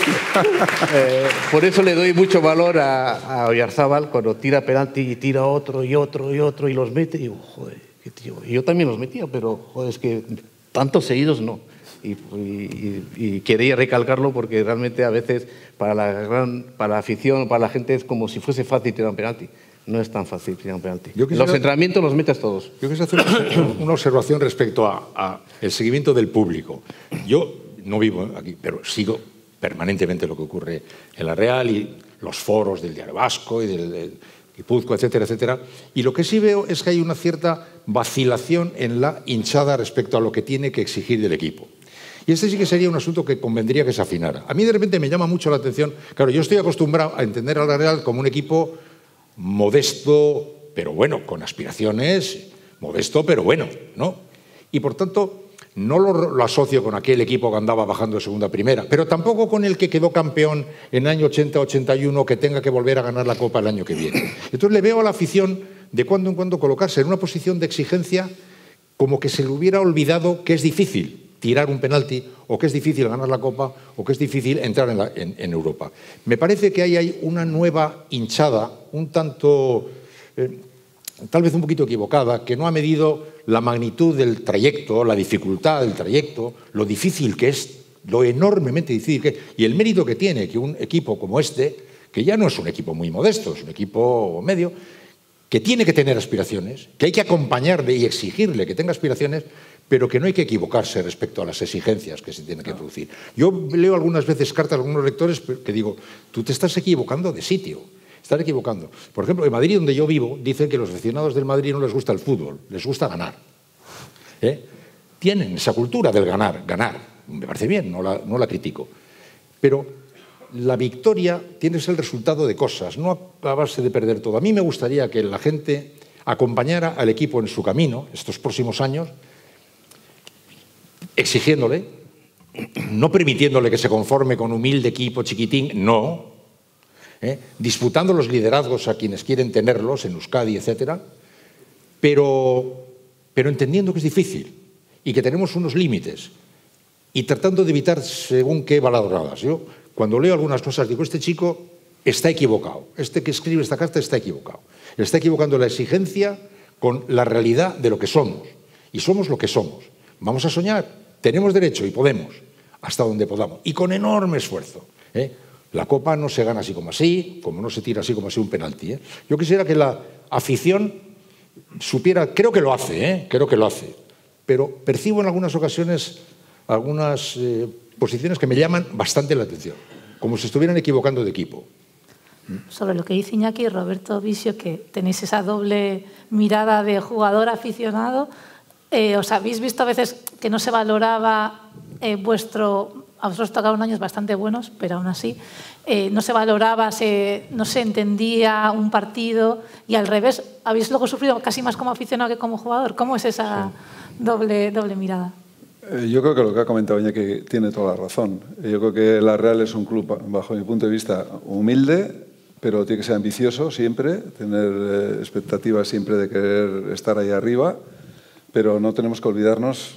Eh, por eso le doy mucho valor a, a Oyarzábal cuando tira penalti y tira otro y otro y otro y los mete. Y digo, joder, qué tío. Y yo también los metía, pero joder, es que tantos seguidos no. Y, y, y quería recalcarlo porque realmente a veces para la, gran, para la afición, para la gente es como si fuese fácil tirar un penalti. No es tan fácil tirar un penalti. Quisiera, los entrenamientos los metes todos. Yo quisiera hacer una, una observación respecto a, a el seguimiento del público. Yo no vivo aquí, pero sigo permanentemente lo que ocurre en la Real y los foros del Diario Vasco y del, del Guipúzcoa, etcétera, etcétera. Y lo que sí veo es que hay una cierta vacilación en la hinchada respecto a lo que tiene que exigir del equipo. Y este sí que sería un asunto que convendría que se afinara. A mí de repente me llama mucho la atención. Claro, yo estoy acostumbrado a entender a la Real como un equipo modesto, pero bueno, con aspiraciones, modesto, pero bueno, ¿no? Y por tanto, no lo, lo asocio con aquel equipo que andaba bajando de segunda a primera, pero tampoco con el que quedó campeón en el año ochenta ochenta y uno que tenga que volver a ganar la Copa el año que viene. Entonces le veo a la afición de cuando en cuando colocarse en una posición de exigencia como que se le hubiera olvidado que es difícil tirar un penalti, o que es difícil ganar la Copa, o que es difícil entrar en, la, en, en Europa. Me parece que ahí hay una nueva hinchada, un tanto, eh, tal vez un poquito equivocada, que no ha medido la magnitud del trayecto, la dificultad del trayecto, lo difícil que es, lo enormemente difícil que es, y el mérito que tiene que un equipo como este, que ya no es un equipo muy modesto, es un equipo medio, que tiene que tener aspiraciones, que hay que acompañarle y exigirle que tenga aspiraciones, pero que no hay que equivocarse respecto a las exigencias que se tienen que producir. Yo leo algunas veces cartas de algunos lectores que digo, tú te estás equivocando de sitio, estás equivocando. Por ejemplo, en Madrid, donde yo vivo, dicen que los aficionados del Madrid no les gusta el fútbol, les gusta ganar. ¿Eh? Tienen esa cultura del ganar, ganar. Me parece bien, no la, no la critico. Pero la victoria tiene que ser el resultado de cosas, no a base de perder todo. A mí me gustaría que la gente acompañara al equipo en su camino estos próximos años, exigiéndole, no permitiéndole que se conforme con humilde equipo chiquitín, no, ¿eh? disputando los liderazgos a quienes quieren tenerlos en Euskadi, etcétera, pero, pero entendiendo que es difícil y que tenemos unos límites y tratando de evitar según qué baladradas. Yo, cuando leo algunas cosas, digo, este chico está equivocado, este que escribe esta carta está equivocado. Está equivocando la exigencia con la realidad de lo que somos, y somos lo que somos. Vamos a soñar, tenemos derecho y podemos, hasta donde podamos, y con enorme esfuerzo. ¿eh? La Copa no se gana así como así, como no se tira así como así un penalti. ¿eh? Yo quisiera que la afición supiera, creo que lo hace, ¿eh? creo que lo hace, pero percibo en algunas ocasiones algunas eh, posiciones que me llaman bastante la atención, como si estuvieran equivocando de equipo. Sobre lo que dice Iñaki y Roberto Visio, que tenéis esa doble mirada de jugador aficionado, eh, ¿os habéis visto a veces que no se valoraba eh, vuestro... A vosotros tocaron años bastante buenos, pero aún así eh, no se valoraba, se, no se entendía un partido y al revés, habéis luego sufrido casi más como aficionado que como jugador? ¿Cómo es esa sí. doble, doble mirada? Yo creo que lo que ha comentado Iñaki tiene toda la razón. Yo creo que la Real es un club, bajo mi punto de vista, humilde, pero tiene que ser ambicioso siempre, tener expectativas siempre de querer estar ahí arriba, pero no tenemos que olvidarnos,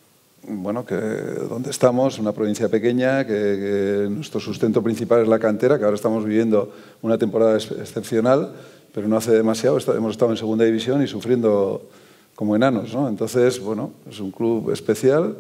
bueno, que donde estamos, una provincia pequeña, que, que nuestro sustento principal es la cantera, que ahora estamos viviendo una temporada ex excepcional, pero no hace demasiado, hemos estado en segunda división y sufriendo como enanos, ¿no? Entonces, bueno, es un club especial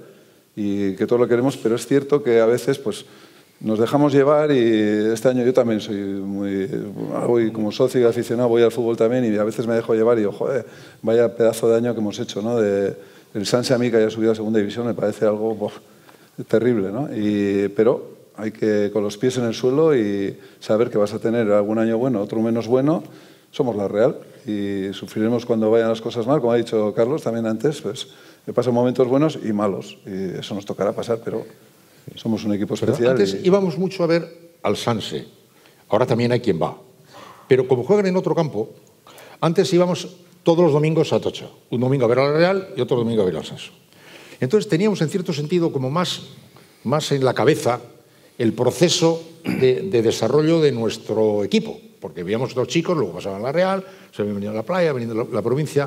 y que todo lo queremos, pero es cierto que a veces, pues, nos dejamos llevar y este año yo también soy muy... Voy como socio y aficionado, voy al fútbol también y a veces me dejo llevar y digo, joder, vaya pedazo de año que hemos hecho, ¿no? De, el Sanse a mí que haya subido a segunda división me parece algo boh, terrible, ¿no? Y, pero hay que con los pies en el suelo y saber que vas a tener algún año bueno, otro menos bueno. Somos la Real y sufriremos cuando vayan las cosas mal, como ha dicho Carlos también antes, pues me pasan momentos buenos y malos y eso nos tocará pasar, pero somos un equipo especial. Pero antes y... íbamos mucho a ver al Sanse, ahora también hay quien va, pero como juegan en otro campo, antes íbamos todos los domingos a Atocha, un domingo a ver a la Real y otro domingo a ver al Sanse. Entonces teníamos en cierto sentido como más, más en la cabeza el proceso de, de desarrollo de nuestro equipo, porque veíamos dos chicos, luego pasaban a la Real, se habían venido a la playa, venido a la, la provincia.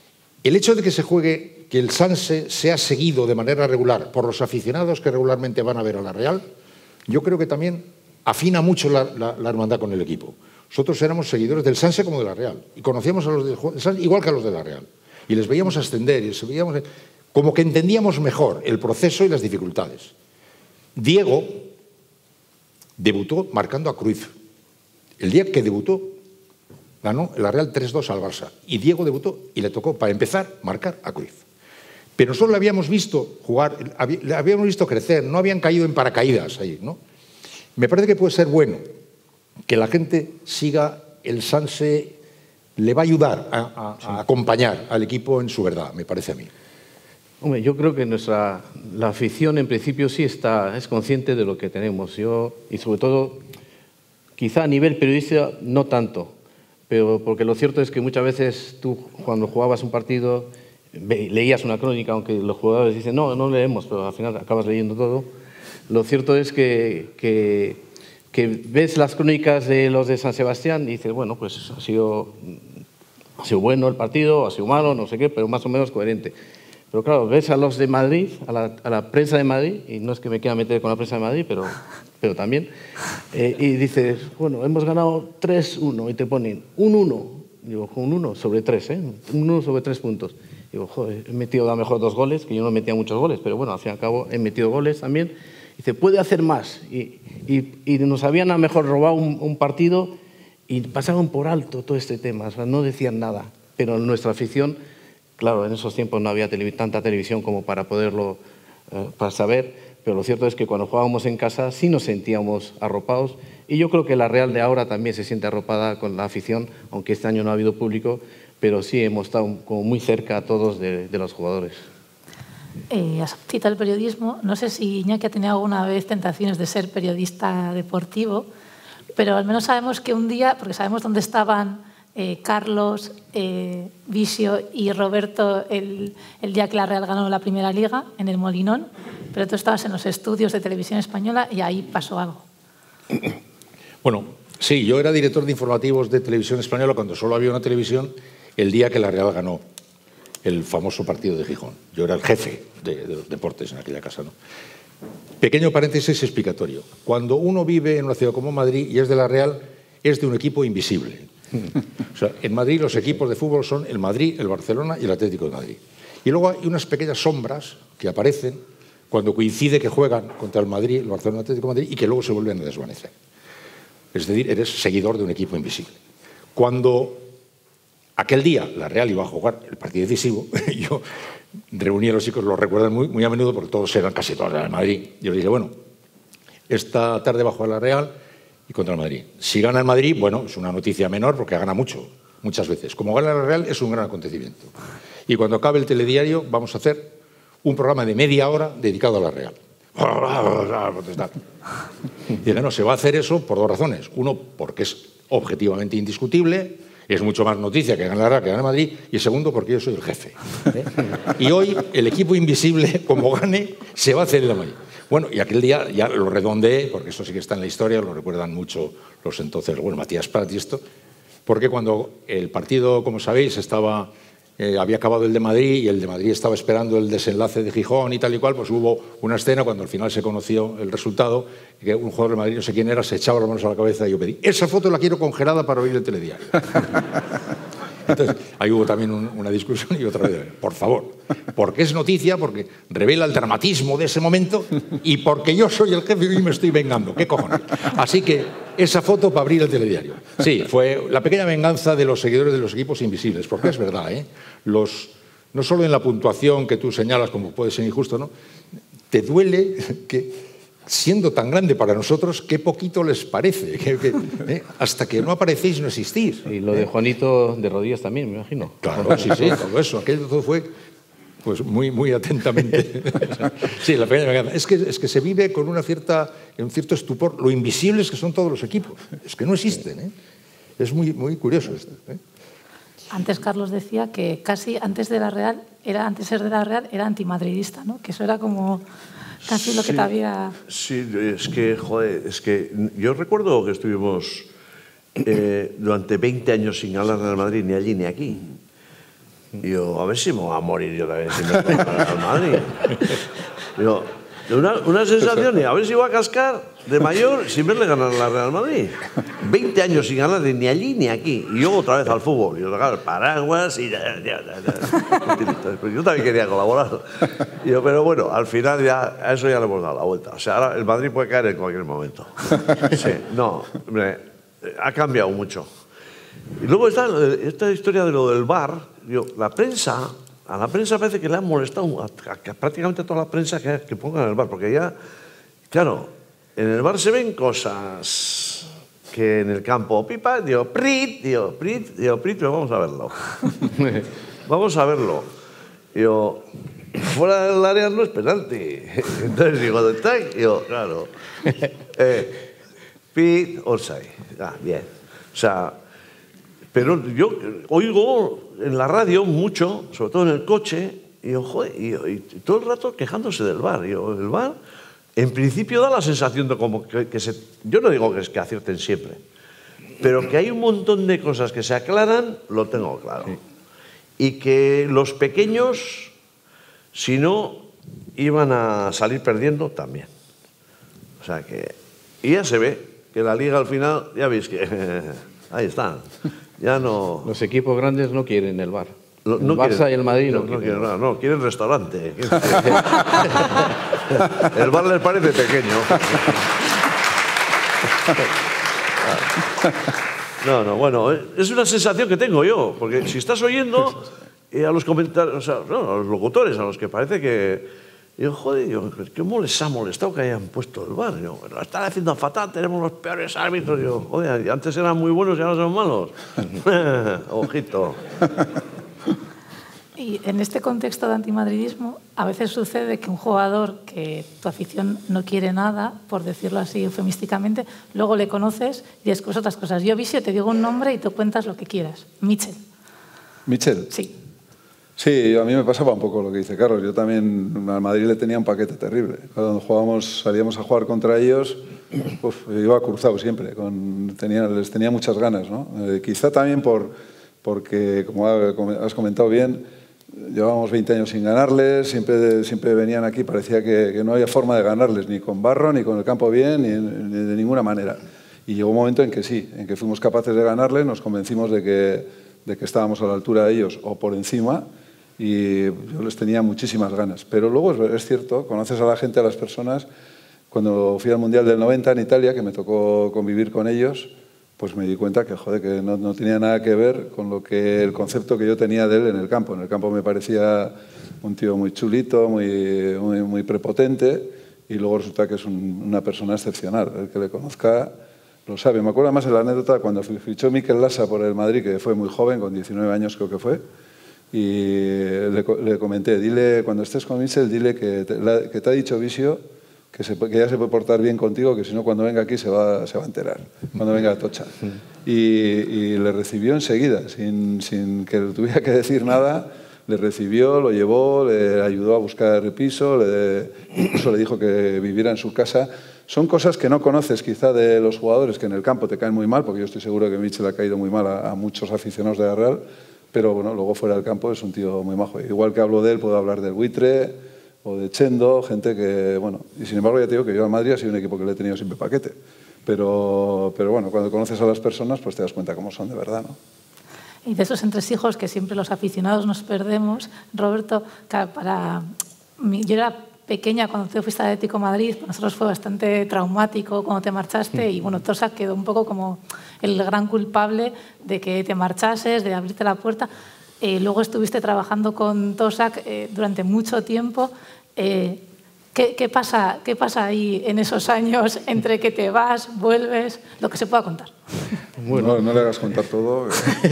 El hecho de que se juegue, que el Sanse sea seguido de manera regular por los aficionados que regularmente van a ver a la Real, yo creo que también afina mucho la, la, la hermandad con el equipo. Nosotros éramos seguidores del Sanse como de la Real y conocíamos a los del Sanse igual que a los de la Real y les veíamos ascender y les veíamos como que entendíamos mejor el proceso y las dificultades. Diego debutó marcando a Cruyff. El día que debutó ganó la Real tres dos al Barça y Diego debutó y le tocó para empezar marcar a Cruyff. Pero nosotros le habíamos visto jugar, le habíamos visto crecer, no habían caído en paracaídas ahí, ¿no? Me parece que puede ser bueno que la gente siga el Sanse, le va a ayudar a, a, a acompañar al equipo en su verdad, me parece a mí. Hombre, yo creo que nuestra, la afición en principio sí está, es consciente de lo que tenemos. Yo, y sobre todo, quizá a nivel periodista no tanto, pero porque lo cierto es que muchas veces tú cuando jugabas un partido leías una crónica, aunque los jugadores dicen no, no leemos, pero al final acabas leyendo todo. Lo cierto es que, que, que ves las crónicas de los de San Sebastián y dices, bueno, pues ha sido, ha sido bueno el partido, ha sido malo, no sé qué, pero más o menos coherente. Pero claro, ves a los de Madrid, a la, a la prensa de Madrid, y no es que me quiera meter con la prensa de Madrid, pero, pero también, eh, y dices, bueno, hemos ganado tres uno, y te ponen un uno, digo, un uno sobre tres, ¿eh? Un uno sobre tres puntos. Digo, joder, he metido a lo mejor dos goles, que yo no metía muchos goles, pero bueno, al fin y al cabo he metido goles también. Dice, puede hacer más. Y, y, y nos habían a lo mejor robado un, un partido y pasaron por alto todo este tema, o sea, no decían nada. Pero nuestra afición, claro, en esos tiempos no había tele, tanta televisión como para poderlo, eh, para saber, pero lo cierto es que cuando jugábamos en casa sí nos sentíamos arropados y yo creo que la Real de ahora también se siente arropada con la afición, aunque este año no ha habido público, pero sí hemos estado como muy cerca a todos de, de los jugadores. Eh, has citado el periodismo, no sé si Iñaki ha tenido alguna vez tentaciones de ser periodista deportivo, pero al menos sabemos que un día, porque sabemos dónde estaban Eh, Carlos, eh, Visio y Roberto el, el día que la Real ganó la Primera Liga en el Molinón, pero tú estabas en los estudios de Televisión Española y ahí pasó algo. Bueno, sí, yo era director de informativos de Televisión Española cuando solo había una televisión el día que la Real ganó el famoso partido de Gijón. Yo era el jefe de, de los deportes en aquella casa, ¿no? Pequeño paréntesis explicatorio. Cuando uno vive en una ciudad como Madrid y es de la Real, es de un equipo invisible. O sea, en Madrid los equipos de fútbol son el Madrid, el Barcelona y el Atlético de Madrid. Y luego hay unas pequeñas sombras que aparecen cuando coincide que juegan contra el Madrid, el Barcelona y el Atlético de Madrid y que luego se vuelven a desvanecer. Es decir, eres seguidor de un equipo invisible. Cuando Aquel día la Real iba a jugar el partido decisivo. Yo reuní a los chicos, lo recuerdan muy, muy a menudo, porque todos eran casi todos de Madrid. Yo les dije, bueno, esta tarde va a jugar la Real y contra el Madrid. Si gana el Madrid, bueno, es una noticia menor porque gana mucho, muchas veces. Como gana la Real, es un gran acontecimiento. Y cuando acabe el telediario, vamos a hacer un programa de media hora dedicado a la Real. Y dije, no, se va a hacer eso por dos razones. Uno, porque es objetivamente indiscutible, es mucho más noticia que gane la Real, que gane Madrid, y el segundo, porque yo soy el jefe. ¿eh? Y hoy el equipo invisible, como gane, se va a hacer en la Madrid. Bueno, y aquel día ya lo redondeé, porque esto sí que está en la historia, lo recuerdan mucho los entonces, bueno, Matías Prat y esto, porque cuando el partido, como sabéis, estaba, eh, había acabado el de Madrid y el de Madrid estaba esperando el desenlace de Gijón y tal y cual, pues hubo una escena cuando al final se conoció el resultado, que un jugador de Madrid, no sé quién era, se echaba las manos a la cabeza y yo pedí, esa foto la quiero congelada para oír el telediario. Entonces, ahí hubo también un, una discusión y otra vez, por favor, porque es noticia, porque revela el dramatismo de ese momento y porque yo soy el jefe y me estoy vengando. ¿Qué cojones? Así que esa foto para abrir el telediario. Sí, fue la pequeña venganza de los seguidores de los equipos invisibles, porque es verdad, ¿eh? Los, no solo en la puntuación que tú señalas, como puede ser injusto, ¿no? Te duele que, siendo tan grande para nosotros, qué poquito les parece. Que, que, ¿eh? Hasta que no aparecéis no existís. Y lo de Juanito de rodillas también, me imagino. Claro, sí, sí, todo eso. Aquello todo fue pues, muy, muy atentamente. Sí, la pequeña es que, es que se vive con una cierta, un cierto estupor. Lo invisibles que son todos los equipos. Es que no existen. ¿eh? Es muy, muy curioso esto. ¿eh? Antes Carlos decía que casi antes de la Real, era, antes de ser de la Real, era antimadridista, ¿no? Que eso era como... Casi lo que sí, te había... Sí, es que, joder, es que yo recuerdo que estuvimos eh, durante veinte años sin ganar Real Madrid, ni allí ni aquí. Y yo, a ver si me voy a morir yo también sin ganar Real Madrid. Yo, una, una sensación, y a ver si voy a cascar de mayor sin verle ganar a la Real Madrid. veinte años sin ganar ni allí ni aquí. Y yo otra vez al fútbol. Y yo tocaba el paraguas y... Ya, ya, ya, ya. Pues yo también quería colaborar. Y yo, pero bueno, al final ya a eso ya le hemos dado la vuelta. O sea, ahora el Madrid puede caer en cualquier momento. Sí, no, hombre, ha cambiado mucho. Y luego está esta historia de lo del V A R. Yo, la prensa... A la prensa parece que le han molestado, a, a, a prácticamente a toda la prensa que, que pongan el V A R, porque ya, claro, en el V A R se ven cosas que en el campo, pipa, digo, prit, digo, prit, digo, prit, pero vamos a verlo. Vamos a verlo. Digo, fuera del área no es penalti. Entonces digo, ¿dónde digo, claro, eh, pit, offside. Ah, bien. O sea, pero yo oigo en la radio mucho, sobre todo en el coche, y, yo, joder, y, y todo el rato quejándose del V A R. Y yo, el V A R, en principio, da la sensación de como que, que se... Yo no digo que, es que acierten siempre, pero que hay un montón de cosas que se aclaran, lo tengo claro. Sí. Y que los pequeños, si no, iban a salir perdiendo también. O sea que... Y ya se ve que la Liga al final, ya veis que... ahí están. Ya no... Los equipos grandes no quieren el V A R. Lo, no el Barça quieren, y el Madrid no, no, quieren. No quieren, no, no, quieren restaurante. El bar les parece pequeño. No, no, bueno, es una sensación que tengo yo, porque si estás oyendo eh, a los comentarios, o sea, no, a los locutores, a los que parece que... Yo, joder, yo, ¿cómo les ha molestado que hayan puesto el V A R? Yo, lo están haciendo fatal, tenemos los peores árbitros. Yo, joder, antes eran muy buenos y ahora son malos. Ojito. Y en este contexto de antimadridismo, a veces sucede que un jugador que tu afición no quiere nada, por decirlo así eufemísticamente, luego le conoces y descubres otras cosas. Yo, Visio, te digo un nombre y tú cuentas lo que quieras. Michel. ¿Michel? Sí. Sí, a mí me pasaba un poco lo que dice Carlos. Yo también al Madrid le tenía un paquete terrible. Cuando jugábamos, salíamos a jugar contra ellos, pues, iba cruzado siempre. Con, tenía, les tenía muchas ganas, ¿no? Eh, quizá también por, porque, como has comentado bien, llevábamos veinte años sin ganarles, siempre, siempre venían aquí, parecía que, que no había forma de ganarles, ni con barro, ni con el campo bien, ni, ni de ninguna manera. Y llegó un momento en que sí, en que fuimos capaces de ganarles, nos convencimos de que, de que estábamos a la altura de ellos o por encima, y yo les tenía muchísimas ganas. Pero luego es, es cierto, conoces a la gente, a las personas. Cuando fui al Mundial del noventa en Italia, que me tocó convivir con ellos, pues me di cuenta que, joder, que no, no tenía nada que ver con lo que el concepto que yo tenía de él en el campo. En el campo me parecía un tío muy chulito, muy, muy, muy prepotente, y luego resulta que es un, una persona excepcional. El que le conozca lo sabe. Me acuerdo más de la anécdota cuando fichó Mikel Lasa por el Madrid, que fue muy joven, con diecinueve años creo que fue, y le, le comenté, dile, cuando estés con Michel, dile que te, la, que te ha dicho Visio que, se, que ya se puede portar bien contigo, que si no cuando venga aquí se va, se va a enterar, cuando venga a Tocha. Y, y le recibió enseguida, sin, sin que le tuviera que decir nada, le recibió, lo llevó, le ayudó a buscar piso, le, incluso le dijo que viviera en su casa. Son cosas que no conoces quizá de los jugadores, que en el campo te caen muy mal, porque yo estoy seguro que Michel ha caído muy mal a, a muchos aficionados de la Real, pero bueno, luego fuera del campo es un tío muy majo. Igual que hablo de él, puedo hablar del Buitre o de Chendo, gente que, bueno, y sin embargo ya te digo que yo a Madrid ha sido un equipo que le he tenido siempre paquete. Pero, pero bueno, cuando conoces a las personas, pues te das cuenta cómo son de verdad, ¿no? Y de esos entresijos que siempre los aficionados nos perdemos, Roberto, para mí, yo era pequeña cuando tú fuiste a Atlético Madrid, para nosotros fue bastante traumático cuando te marchaste y bueno, Tosak quedó un poco como el gran culpable de que te marchases, de abrirte la puerta. Eh, luego estuviste trabajando con Tosak eh, durante mucho tiempo. Eh, ¿qué, qué, pasa, ¿Qué pasa ahí en esos años entre que te vas, vuelves, lo que se pueda contar? Bueno, no, no le hagas contar todo.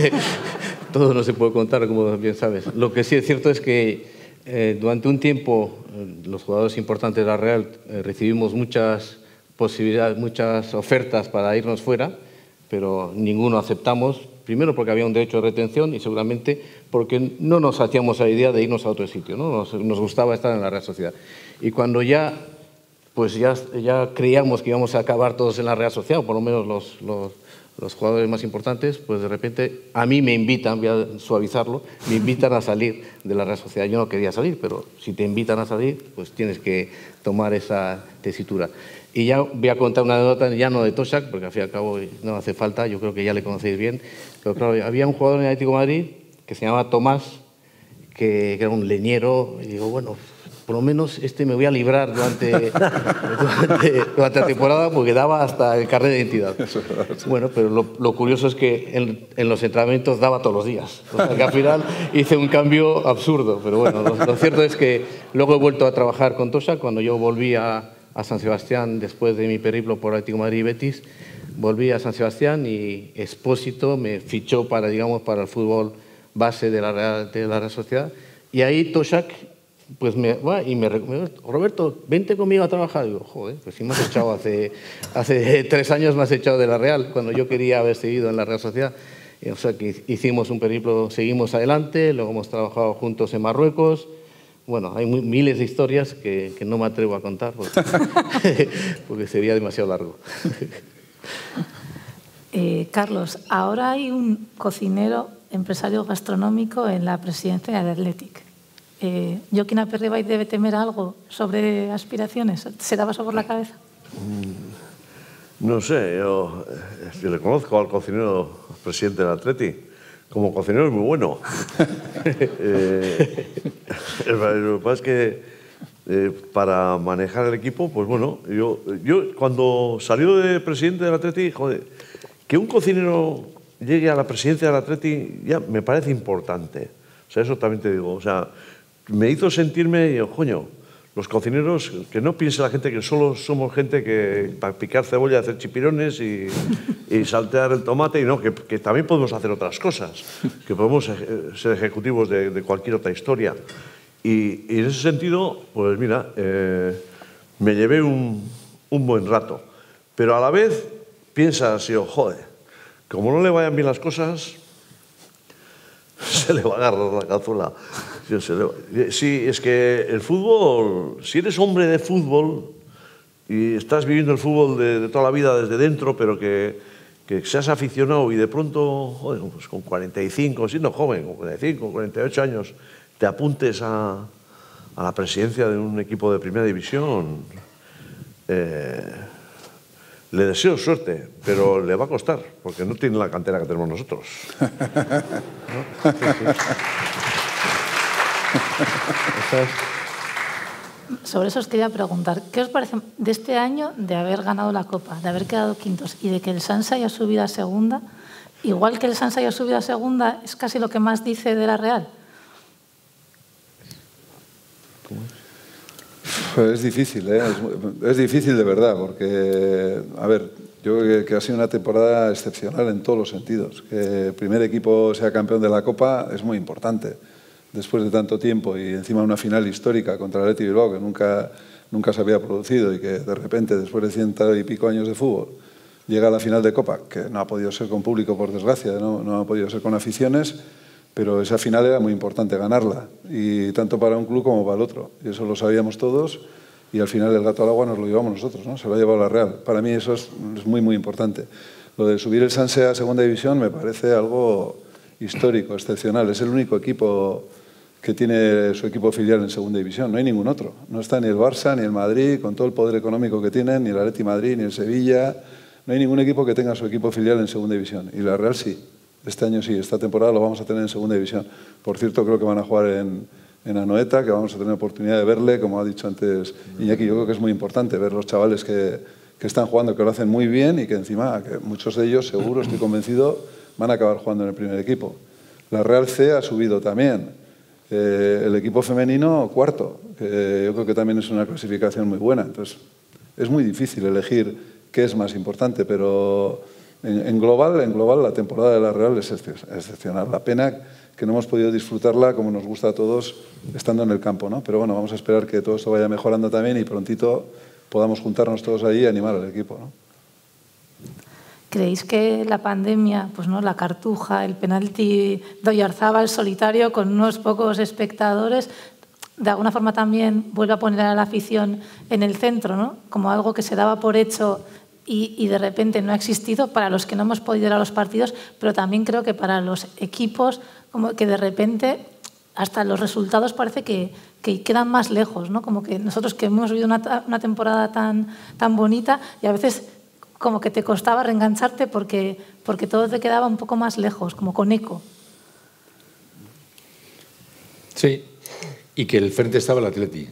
Todo no se puede contar, como bien sabes. Lo que sí es cierto es que eh, durante un tiempo eh, los jugadores importantes de la Real eh, recibimos muchas posibilidades, muchas ofertas para irnos fuera, pero ninguno aceptamos. Primero porque había un derecho de retención y seguramente porque no nos hacíamos la idea de irnos a otro sitio, ¿no? Nos, nos gustaba estar en la Real Sociedad. Y cuando ya, pues ya, ya creíamos que íbamos a acabar todos en la Real Sociedad, o por lo menos los, los, los jugadores más importantes, pues de repente a mí me invitan, voy a suavizarlo, me invitan a salir de la Real Sociedad. Yo no quería salir, pero si te invitan a salir, pues tienes que tomar esa tesitura. Y ya voy a contar una anécdota, ya no de Tosak, porque al fin y al cabo no hace falta, yo creo que ya le conocéis bien. Pero claro, había un jugador en Atlético de Madrid que se llamaba Tomás, que, que era un leñero, y digo, bueno, por lo menos este me voy a librar durante, durante, durante la temporada porque daba hasta el carnet de identidad. Bueno, pero lo, lo curioso es que en, en los entrenamientos daba todos los días. O sea, que al final hice un cambio absurdo, pero bueno, lo, lo cierto es que luego he vuelto a trabajar con Tosak. Cuando yo volví a a San Sebastián, después de mi periplo por Atlético de Madrid y Betis, volví a San Sebastián y Expósito me fichó para, digamos, para el fútbol base de la Real, de la Real Sociedad. Y ahí Tosak, pues me, bueno, y me recomendó, Roberto, vente conmigo a trabajar. Y digo, joder, pues sí me has echado hace, hace tres años me has echado de la Real, cuando yo quería haber seguido en la Real Sociedad. Y, o sea, que hicimos un periplo, seguimos adelante, luego hemos trabajado juntos en Marruecos. Bueno, hay miles de historias que, que no me atrevo a contar porque, porque sería demasiado largo. Eh, Carlos, ahora hay un cocinero empresario gastronómico en la presidencia del Athletic. Eh, ¿Joaquín Aperribay debe temer algo sobre aspiraciones? ¿Se da paso por la cabeza? No sé, yo, yo le conozco al cocinero presidente del Athletic. Como cocinero es muy bueno. eh, lo que pasa es que eh, para manejar el equipo, pues bueno, yo, yo cuando salió de presidente del Athletic, joder, que un cocinero llegue a la presidencia del Athletic ya me parece importante. O sea, eso también te digo. O sea, me hizo sentirme, yo, coño, los cocineros, que no piense la gente que solo somos gente que para picar cebolla, hacer chipirones y, y saltear el tomate, y no, que, que también podemos hacer otras cosas, que podemos ser ejecutivos de, de cualquier otra historia. Y, y en ese sentido, pues mira, eh, me llevé un, un buen rato. Pero a la vez piensas, yo, joder, como no le vayan bien las cosas, se le va a agarrar la cazuela. Sí, es que el fútbol, si eres hombre de fútbol y estás viviendo el fútbol de, de toda la vida desde dentro, pero que, que seas aficionado y de pronto, joder, pues con cuarenta y cinco, siendo joven, con cuarenta y cinco, cuarenta y ocho años, te apuntes a, a la presidencia de un equipo de primera división, eh, le deseo suerte, pero le va a costar, porque no tiene la cantera que tenemos nosotros. ¿No? Sí, sí. Sobre eso os quería preguntar, ¿qué os parece de este año de haber ganado la Copa, de haber quedado quintos y de que el Sanse haya subido a segunda? Igual que el Sanse haya subido a segunda, ¿es casi lo que más dice de la Real? Es difícil, ¿eh? es, es difícil de verdad, porque, a ver, yo creo que, que ha sido una temporada excepcional en todos los sentidos. Que el primer equipo sea campeón de la Copa es muy importante, después de tanto tiempo y encima una final histórica contra el Athletic Bilbao que nunca, nunca se había producido y que de repente, después de ciento y pico años de fútbol, llega a la final de Copa, que no ha podido ser con público por desgracia, no, no ha podido ser con aficiones, pero esa final era muy importante ganarla, y tanto para un club como para el otro. Y eso lo sabíamos todos, y al final el gato al agua nos lo llevamos nosotros, ¿no? Se lo ha llevado la Real. Para mí eso es, es muy, muy importante. Lo de subir el Sanse a segunda división me parece algo histórico, excepcional. Es el único equipo que tiene su equipo filial en segunda división. No hay ningún otro. No está ni el Barça, ni el Madrid, con todo el poder económico que tienen, ni el Athletic Madrid, ni el Sevilla. No hay ningún equipo que tenga su equipo filial en segunda división. Y la Real sí. Este año sí, esta temporada lo vamos a tener en segunda división. Por cierto, creo que van a jugar en, en Anoeta, que vamos a tener oportunidad de verle, como ha dicho antes Iñaki. Yo creo que es muy importante ver los chavales que, que están jugando, que lo hacen muy bien y que encima, que muchos de ellos, seguro, estoy convencido, van a acabar jugando en el primer equipo. La Real C ha subido también. Eh, el equipo femenino, cuarto, que yo creo que también es una clasificación muy buena. Entonces, es muy difícil elegir qué es más importante, pero en, en, global, en global la temporada de la Real es excepcional. La pena que no hemos podido disfrutarla como nos gusta a todos estando en el campo, ¿no? Pero bueno, vamos a esperar que todo esto vaya mejorando también y prontito podamos juntarnos todos ahí y animar al equipo, ¿no? ¿Creéis que la pandemia, pues no, la cartuja, el penalti de Oyarzábal solitario con unos pocos espectadores, de alguna forma también vuelve a poner a la afición en el centro, ¿no? Como algo que se daba por hecho y, y de repente no ha existido para los que no hemos podido ir a los partidos, pero también creo que para los equipos, como que de repente hasta los resultados parece que, que quedan más lejos, ¿no? Como que nosotros que hemos vivido una, una temporada tan, tan bonita y a veces como que te costaba reengancharte porque, porque todo te quedaba un poco más lejos, como con eco. Sí, y que el frente estaba el Atleti.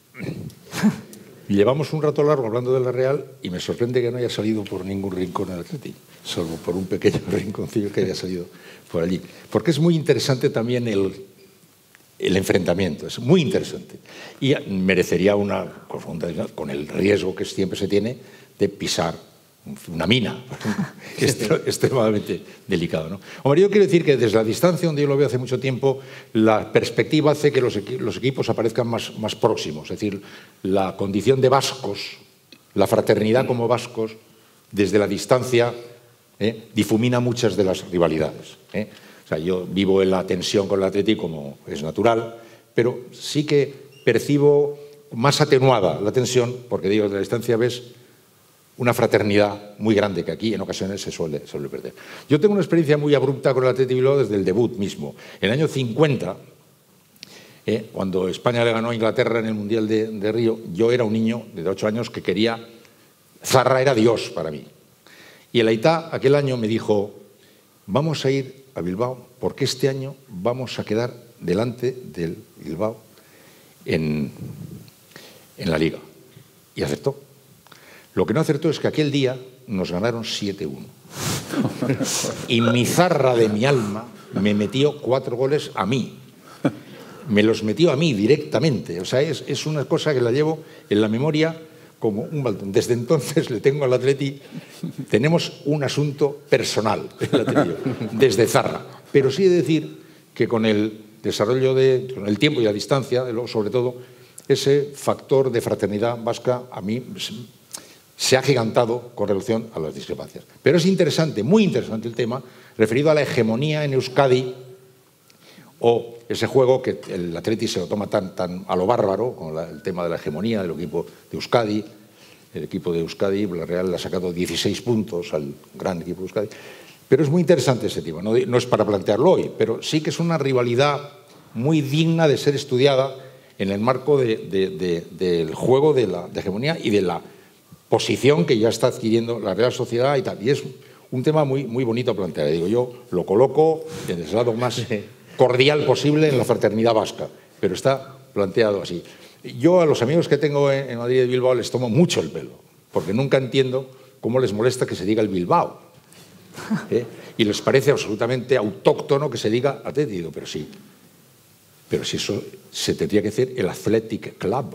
Llevamos un rato largo hablando de la Real y me sorprende que no haya salido por ningún rincón el Atleti, salvo por un pequeño rinconcillo que haya salido por allí. Porque es muy interesante también el, el enfrentamiento, es muy interesante. Y merecería una confrontación con el riesgo que siempre se tiene de pisar una mina, extremadamente delicado, ¿no? Hombre, yo quiero decir que desde la distancia, donde yo lo veo hace mucho tiempo, la perspectiva hace que los, equi los equipos aparezcan más, más próximos. Es decir, la condición de vascos, la fraternidad como vascos, desde la distancia, ¿eh? difumina muchas de las rivalidades, ¿eh? O sea, yo vivo en la tensión con el Atleti como es natural, pero sí que percibo más atenuada la tensión, porque digo, desde la distancia ves una fraternidad muy grande que aquí en ocasiones se suele, suele perder. Yo tengo una experiencia muy abrupta con el Athletic Bilbao desde el debut mismo. En el año cincuenta, eh, cuando España le ganó a Inglaterra en el Mundial de, de Río, yo era un niño de ocho años que quería... Zarra era Dios para mí. Y el Aitá aquel año me dijo, vamos a ir a Bilbao porque este año vamos a quedar delante del Bilbao en, en la Liga. Y aceptó. Lo que no acertó es que aquel día nos ganaron siete uno. Y mi zarra de mi alma me metió cuatro goles a mí. Me los metió a mí directamente. O sea, es, es una cosa que la llevo en la memoria como un baldón. Desde entonces le tengo al Atleti, tenemos un asunto personal, el Atleti, desde zarra. Pero sí he de decir que con el desarrollo, de, con el tiempo y la distancia, sobre todo, ese factor de fraternidad vasca a mí se ha agigantado con relación a las discrepancias. Pero es interesante, muy interesante el tema, referido a la hegemonía en Euskadi, o ese juego que el Atleti se lo toma tan, tan a lo bárbaro, con la, el tema de la hegemonía del equipo de Euskadi. El equipo de Euskadi, la Real le ha sacado dieciséis puntos al gran equipo de Euskadi. Pero es muy interesante ese tema, no, no es para plantearlo hoy, pero sí que es una rivalidad muy digna de ser estudiada en el marco de, de, de, del juego de la de hegemonía y de la posición que ya está adquiriendo la Real Sociedad y tal. Y es un tema muy, muy bonito a plantear. Digo, yo lo coloco en el lado más cordial posible en la fraternidad vasca, pero está planteado así. Yo a los amigos que tengo en Madrid y Bilbao les tomo mucho el pelo, porque nunca entiendo cómo les molesta que se diga el Bilbao. ¿Eh? Y les parece absolutamente autóctono que se diga Athletic. Digo, pero sí, pero si eso se tendría que decir el Athletic Club.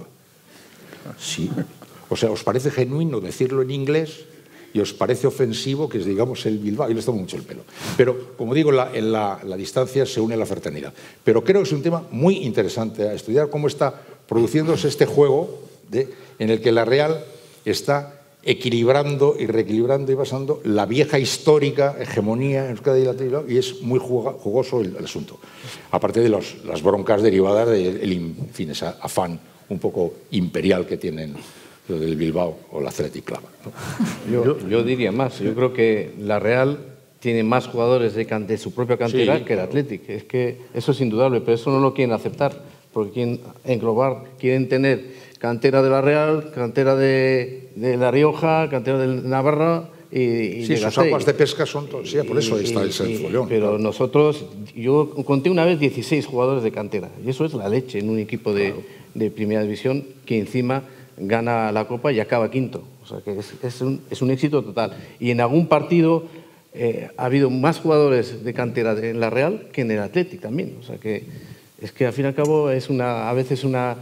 Sí. O sea, ¿os parece genuino decirlo en inglés y os parece ofensivo que digamos el Bilbao? Y les tomo mucho el pelo. Pero, como digo, la, en la, la distancia se une la fraternidad. Pero creo que es un tema muy interesante a estudiar, cómo está produciéndose este juego de, en el que la Real está equilibrando y reequilibrando y basando la vieja histórica hegemonía en Euskadi y Latino, y es muy jugoso el, el asunto. Aparte de los, las broncas derivadas del de, en fin, ese afán un poco imperial que tienen lo del Bilbao o el Athletic Club, ¿no? Yo, yo diría más, yo creo que la Real tiene más jugadores de, de su propia cantera sí, que el Athletic. Es que eso es indudable, pero eso no lo quieren aceptar, porque quieren englobar, quieren tener cantera de la Real, cantera de, de La Rioja, cantera de Navarra y, y sí, de sus Gasteiz. Aguas de pesca son todos, sí, por eso y, está ese y, follón. Pero claro. Nosotros, yo conté una vez dieciséis jugadores de cantera, y eso es la leche en un equipo de, claro. de primera división que encima gana la Copa y acaba quinto. O sea que es, es, un, es un éxito total. Y en algún partido eh, ha habido más jugadores de cantera de, en la Real que en el Athletic también. O sea que es que al fin y al cabo es una, a veces una...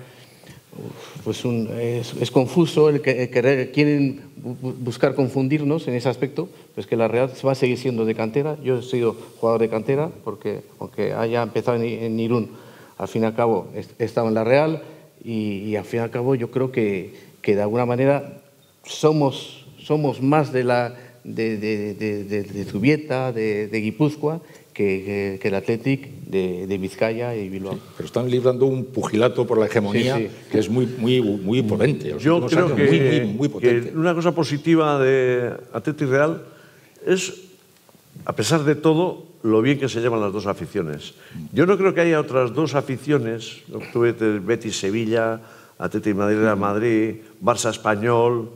Pues un, es, es confuso el que, el que quieren buscar confundirnos en ese aspecto, pues que la Real va a seguir siendo de cantera. Yo he sido jugador de cantera porque aunque haya empezado en, en Irún, al fin y al cabo he estado en la Real y, y al fin y al cabo yo creo que, que de alguna manera somos, somos más de, la, de, de, de, de, de Zubieta, de, de Guipúzcoa, Que, que, que el Athletic de, de Vizcaya y Bilbao. Sí, pero están librando un pugilato por la hegemonía sí, sí. que es muy, muy, muy potente. O sea, Yo creo que, muy, muy, muy potente. que una cosa positiva de Athletic Real es, a pesar de todo, lo bien que se llevan las dos aficiones. Yo no creo que haya otras dos aficiones, tuve Betis Sevilla, Athletic Madrid Real Madrid, Barça Español,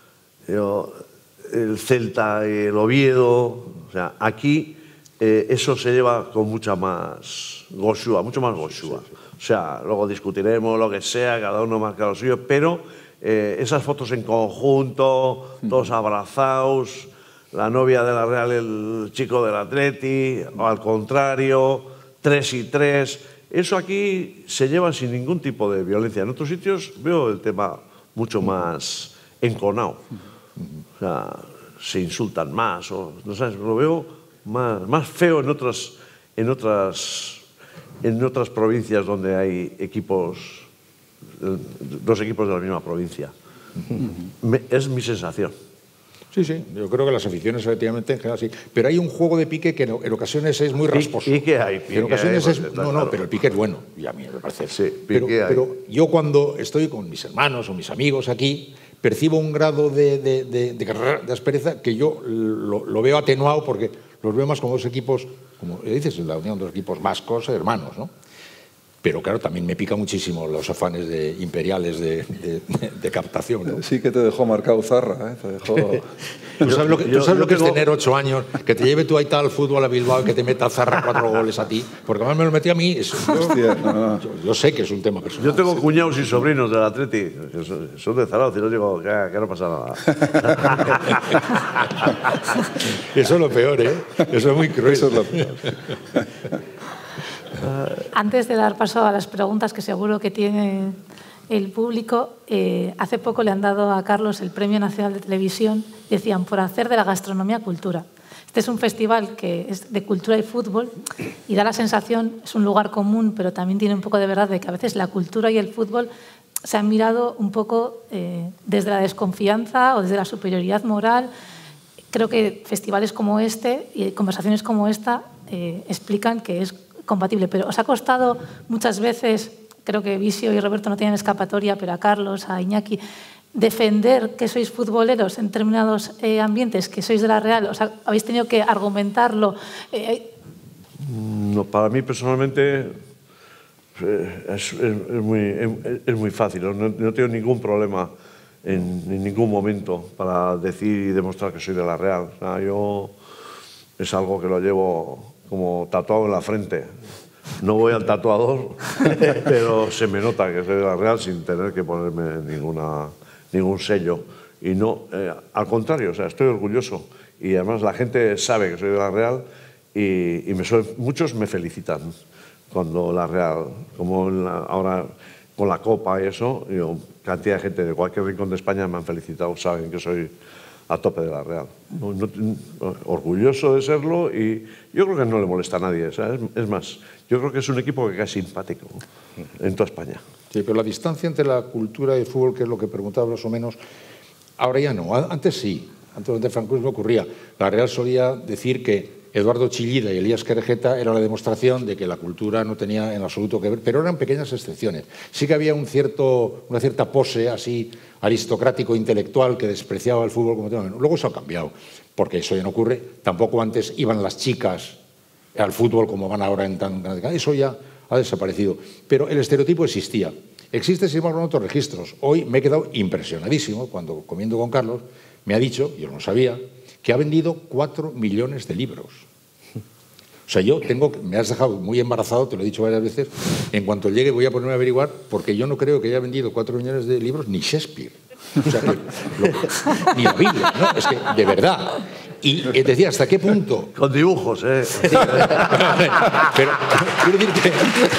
el Celta, el Oviedo, o sea, aquí Eh, eso se lleva con mucha más goxúa, mucho más goxúa. Sí, sí, sí. O sea, luego discutiremos lo que sea, cada uno marca lo suyo, pero eh, esas fotos en conjunto, todos abrazados, la novia de la Real, el chico del Atleti, o al contrario, tres y tres, eso aquí se lleva sin ningún tipo de violencia. En otros sitios veo el tema mucho más enconado. O sea, se insultan más, o no sabes, lo veo Más, más feo en otras, en, otras, en otras provincias donde hay equipos, dos equipos de la misma provincia. Me, es mi sensación. Sí, sí, yo creo que las aficiones efectivamente en general sí. Pero hay un juego de pique que en, en ocasiones es muy rasposo. ¿Y, y qué hay? En ocasiones hay, es, no, no, claro. Pero el pique es bueno, y a mí me parece. Sí, pero, pique hay. pero yo cuando estoy con mis hermanos o mis amigos aquí, percibo un grado de, de, de, de, de aspereza que yo lo, lo veo atenuado porque los veo más como dos equipos, como dices, la unión de dos equipos vascos, hermanos, ¿no? Pero claro, también me pica muchísimo los afanes de, imperiales de, de, de, de captación, ¿no? Sí que te dejó marcado Zarra, ¿eh? Te dejó... ¿Tú sabes lo que, yo, ¿tú sabes yo lo que tengo... es tener ocho años, que te lleve tú ahí tal al fútbol a Bilbao y que te meta Zarra cuatro goles a ti? Porque además me lo metí a mí. Eso, yo, Hostia, no, no. Yo, yo sé que es un tema personal. Yo tengo cuñados y sobrinos del Atleti, que son, son de Zaragoza, y no digo que, que no pasa nada. Eso es lo peor, ¿eh? Eso es muy cruel. Eso es lo peor. Antes de dar paso a las preguntas que seguro que tiene el público, eh, hace poco le han dado a Carlos el Premio Nacional de Televisión, decían, por hacer de la gastronomía cultura. Este es un festival que es de cultura y fútbol y da la sensación, es un lugar común, pero también tiene un poco de verdad de que a veces la cultura y el fútbol se han mirado un poco eh, desde la desconfianza o desde la superioridad moral. Creo que festivales como este y conversaciones como esta eh, explican que es compatible, pero os ha costado muchas veces, creo que Visio y Roberto no tienen escapatoria, pero a Carlos, a Iñaki, defender que sois futboleros en determinados eh, ambientes, que sois de la Real, o sea, habéis tenido que argumentarlo. Eh, no, para mí personalmente eh, es, es, es, muy, es, es muy fácil, no, no tengo ningún problema en, en ningún momento para decir y demostrar que soy de la Real. O sea, yo es algo que lo llevo como tatuado en la frente. No voy al tatuador, pero se me nota que soy de la Real sin tener que ponerme ninguna, ningún sello. Y no, eh, al contrario, o sea, estoy orgulloso. Y además la gente sabe que soy de la Real y, y me suele, muchos me felicitan cuando la Real, como la, ahora con la Copa y eso, yo, cantidad de gente de cualquier rincón de España me han felicitado, saben que soy a tope de la Real. No, no, orgulloso de serlo y yo creo que no le molesta a nadie, ¿sabes? Es más, yo creo que es un equipo que es simpático en toda España. Sí, pero la distancia entre la cultura y el fútbol, que es lo que preguntaba más o menos, ahora ya no. Antes sí, antes del franquismo ocurría. La Real solía decir que Eduardo Chillida y Elías Querejeta era la demostración de que la cultura no tenía en absoluto que ver, pero eran pequeñas excepciones. Sí que había un cierto, una cierta pose así aristocrático, intelectual, que despreciaba el fútbol como tema. Luego eso ha cambiado, porque eso ya no ocurre. Tampoco antes iban las chicas al fútbol como van ahora en tan... Eso ya ha desaparecido. Pero el estereotipo existía. Existe, sin embargo, en otros registros. Hoy me he quedado impresionadísimo cuando, comiendo con Carlos, me ha dicho, yo no sabía, que ha vendido cuatro millones de libros. O sea, yo tengo, me has dejado muy embarazado, te lo he dicho varias veces, en cuanto llegue voy a ponerme a averiguar, porque yo no creo que haya vendido cuatro millones de libros ni Shakespeare. O sea, que, lo, ni la Biblia, ¿no? Es que, de verdad. Y eh, decía, ¿hasta qué punto? Con dibujos, ¿eh? Sí, pero quiero decir que,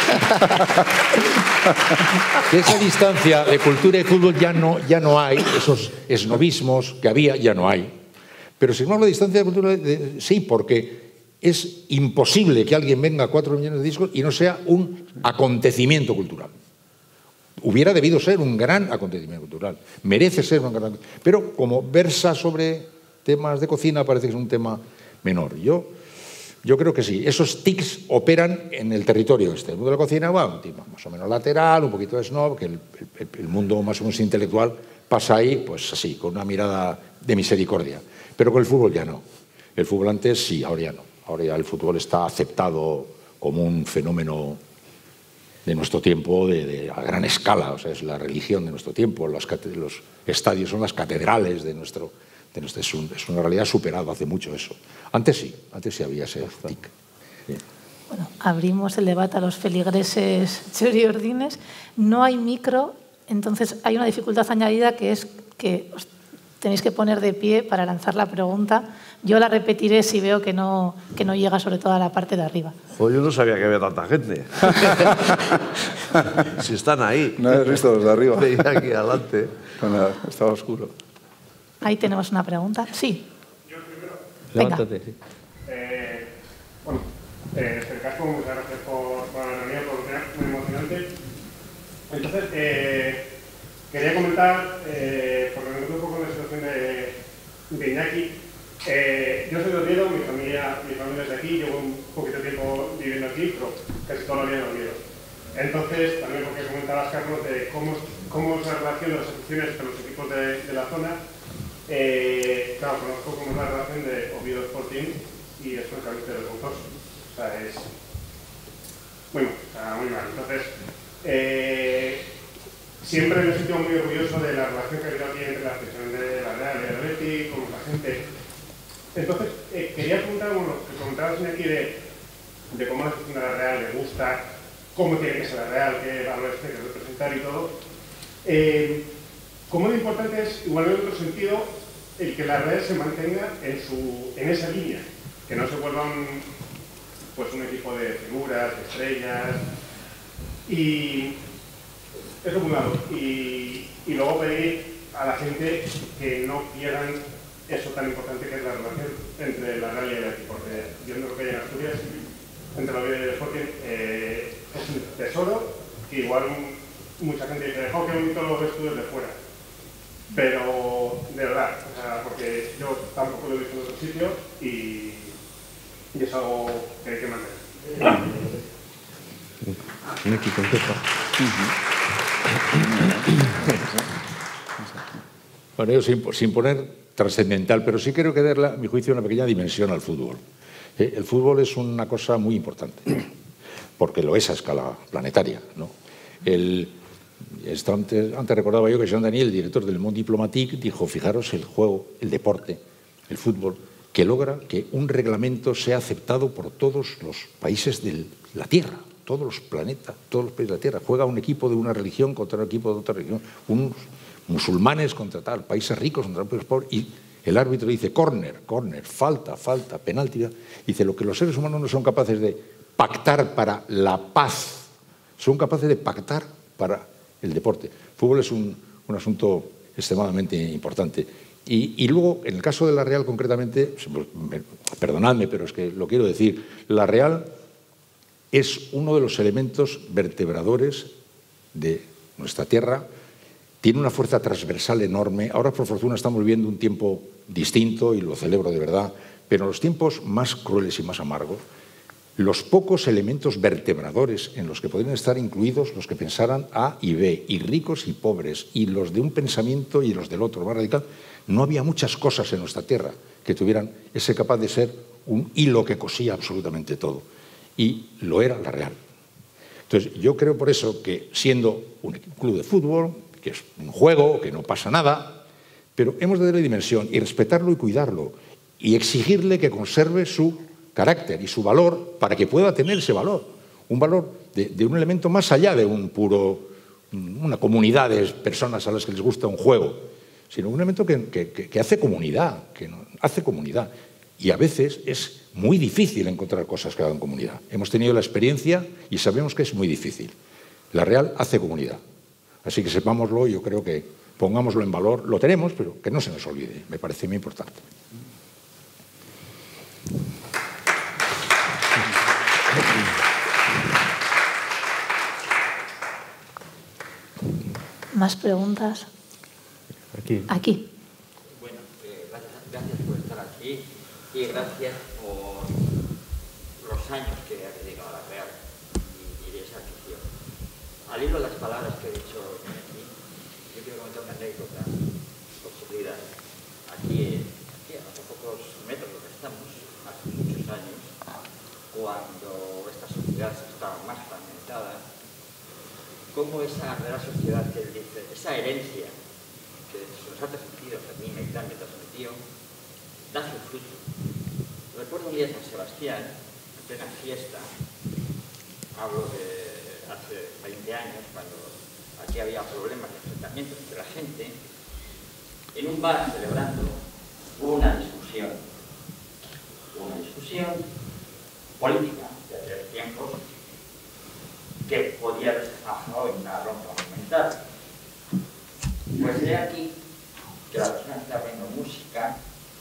que esa distancia de cultura y fútbol ya no, ya no hay, esos esnovismos que había ya no hay. Pero sin embargo la distancia de cultura de, sí, porque es imposible que alguien venga a cuatro millones de discos y no sea un acontecimiento cultural. Hubiera debido ser un gran acontecimiento cultural, merece ser un gran... Pero como versa sobre temas de cocina parece que es un tema menor. Yo, yo creo que sí, esos tics operan en el territorio este. El mundo de la cocina va un tema más o menos lateral, un poquito de snob, que el, el, el mundo más o menos intelectual pasa ahí, pues así, con una mirada de misericordia. Pero con el fútbol ya no. El fútbol antes sí, ahora ya no. Ahora ya el fútbol está aceptado como un fenómeno de nuestro tiempo de, de, a gran escala. O sea, es la religión de nuestro tiempo. Los, los estadios son las catedrales de nuestro... De nuestro es, un, es una realidad superada hace mucho eso. Antes sí, antes sí había ese tic. Bien. Bueno, abrimos el debate a los feligreses choriordines. No hay micro, entonces hay una dificultad añadida que es que os tenéis que poner de pie para lanzar la pregunta. Yo la repetiré si veo que no, que no llega sobre todo a la parte de arriba. Oh, yo no sabía que había tanta gente. Si están ahí. No has visto los de arriba. Veía aquí adelante. Bueno, estaba oscuro. Ahí tenemos una pregunta. Sí. Yo primero. Levántate. Sí. Eh, bueno, eh, en este caso, muchas gracias por, por la reunión, por ser muy emocionante. Entonces, eh, quería comentar, eh, porque me encuentro un poco en la situación de, de Iñaki. Eh, yo soy de Oviedo, mi familia, mi familia es de aquí, llevo un poquito de tiempo viviendo aquí, pero casi toda la vida en Oviedo. Entonces, también porque comentabas, Carlos, de cómo, cómo se relacionan las aficiones con los equipos de, de la zona. Eh, claro, conozco cómo es la relación de Oviedo Sporting y eso el Cabildo de Contos. O sea, es muy mal, o sea, muy mal. Entonces, eh, siempre me he sentido muy orgulloso de la relación que ha habido aquí entre la afición de la Real y el Atleti, con la gente. Entonces, eh, quería preguntar, bueno, lo que comentabas aquí de, de cómo la afición de la Real le gusta, cómo tiene que ser la Real, qué valores tiene que representar y todo. Eh, ¿Cómo de importante es, igual en otro sentido, el que la Real se mantenga en, su, en esa línea? Que no se vuelva un, pues, un equipo de figuras, de estrellas. Y eso por un lado. Y, y luego pedir a la gente que no pierdan eso tan importante que es la relación entre la Real y el equipo. Porque yo no creo que hay en Asturias, entre la Oviedo y el Sporting, eh, es un tesoro que igual mucha gente dice, oh, qué bonito lo ves tú desde fuera. Pero, de verdad, o sea, porque yo tampoco lo he visto en otro sitio y, y es algo que hay que mantener. Iñaki, contesta. Bueno, yo sin, sin poner trascendental, pero sí creo que darle, a mi juicio, una pequeña dimensión al fútbol. Eh, el fútbol es una cosa muy importante, porque lo es a escala planetaria, ¿no? El... Esto antes, antes recordaba yo que Jean Daniel, el director del Monde Diplomatique, dijo, fijaros el juego, el deporte, el fútbol, que logra que un reglamento sea aceptado por todos los países de la Tierra. todos los planetas, todos los países de la Tierra. Juega un equipo de una religión contra un equipo de otra religión, unos musulmanes contra tal, países ricos contra países pobres, y el árbitro dice córner, córner, falta, falta, penalti. Dice, lo que los seres humanos no son capaces de pactar para la paz, son capaces de pactar para el deporte. El fútbol es un, un asunto extremadamente importante. Y, y luego, en el caso de la Real concretamente, perdonadme, pero es que lo quiero decir, la Real es uno de los elementos vertebradores de nuestra tierra, tiene una fuerza transversal enorme. Ahora, por fortuna, estamos viviendo un tiempo distinto y lo celebro de verdad, pero en los tiempos más crueles y más amargos, los pocos elementos vertebradores en los que podrían estar incluidos los que pensaran A y B, y ricos y pobres, y los de un pensamiento y los del otro, más radical, no había muchas cosas en nuestra tierra que tuvieran ese capaz de ser un hilo que cosía absolutamente todo. Y lo era la Real. Entonces, yo creo por eso que siendo un club de fútbol, que es un juego, que no pasa nada, pero hemos de darle dimensión y respetarlo y cuidarlo y exigirle que conserve su carácter y su valor para que pueda tener ese valor, un valor de, de un elemento más allá de un puro, una comunidad de personas a las que les gusta un juego, sino un elemento que, que, que hace comunidad, que hace comunidad. Y a veces es muy difícil encontrar cosas que hagan comunidad. Hemos tenido la experiencia y sabemos que es muy difícil. La Real hace comunidad. Así que sepámoslo, yo creo que pongámoslo en valor. Lo tenemos, pero que no se nos olvide. Me parece muy importante. ¿Más preguntas? Aquí. Aquí. Bueno, eh, gracias, gracias por estar aquí y gracias por los años que ha dedicado a la Real y, y de esa afición. Al hilo de las palabras que he dicho aquí, yo quiero comentar una anécdota por seguridad. Aquí, aquí a unos pocos metros donde estamos, hace muchos años, cuando esta sociedad estaba más fragmentada, cómo esa Real Sociedad que él dice, esa herencia que se nos ha transmitido, que a mí me me transmitió, da su fruto. Recuerdo un día en San Sebastián, en plena fiesta, hablo de hace veinte años, cuando aquí había problemas de enfrentamientos entre la gente, en un bar celebrando una discusión, una discusión política de aquellos tiempos, que podía haberse trabajado en una ronda monumental. Pues he aquí que la persona que está abriendo música,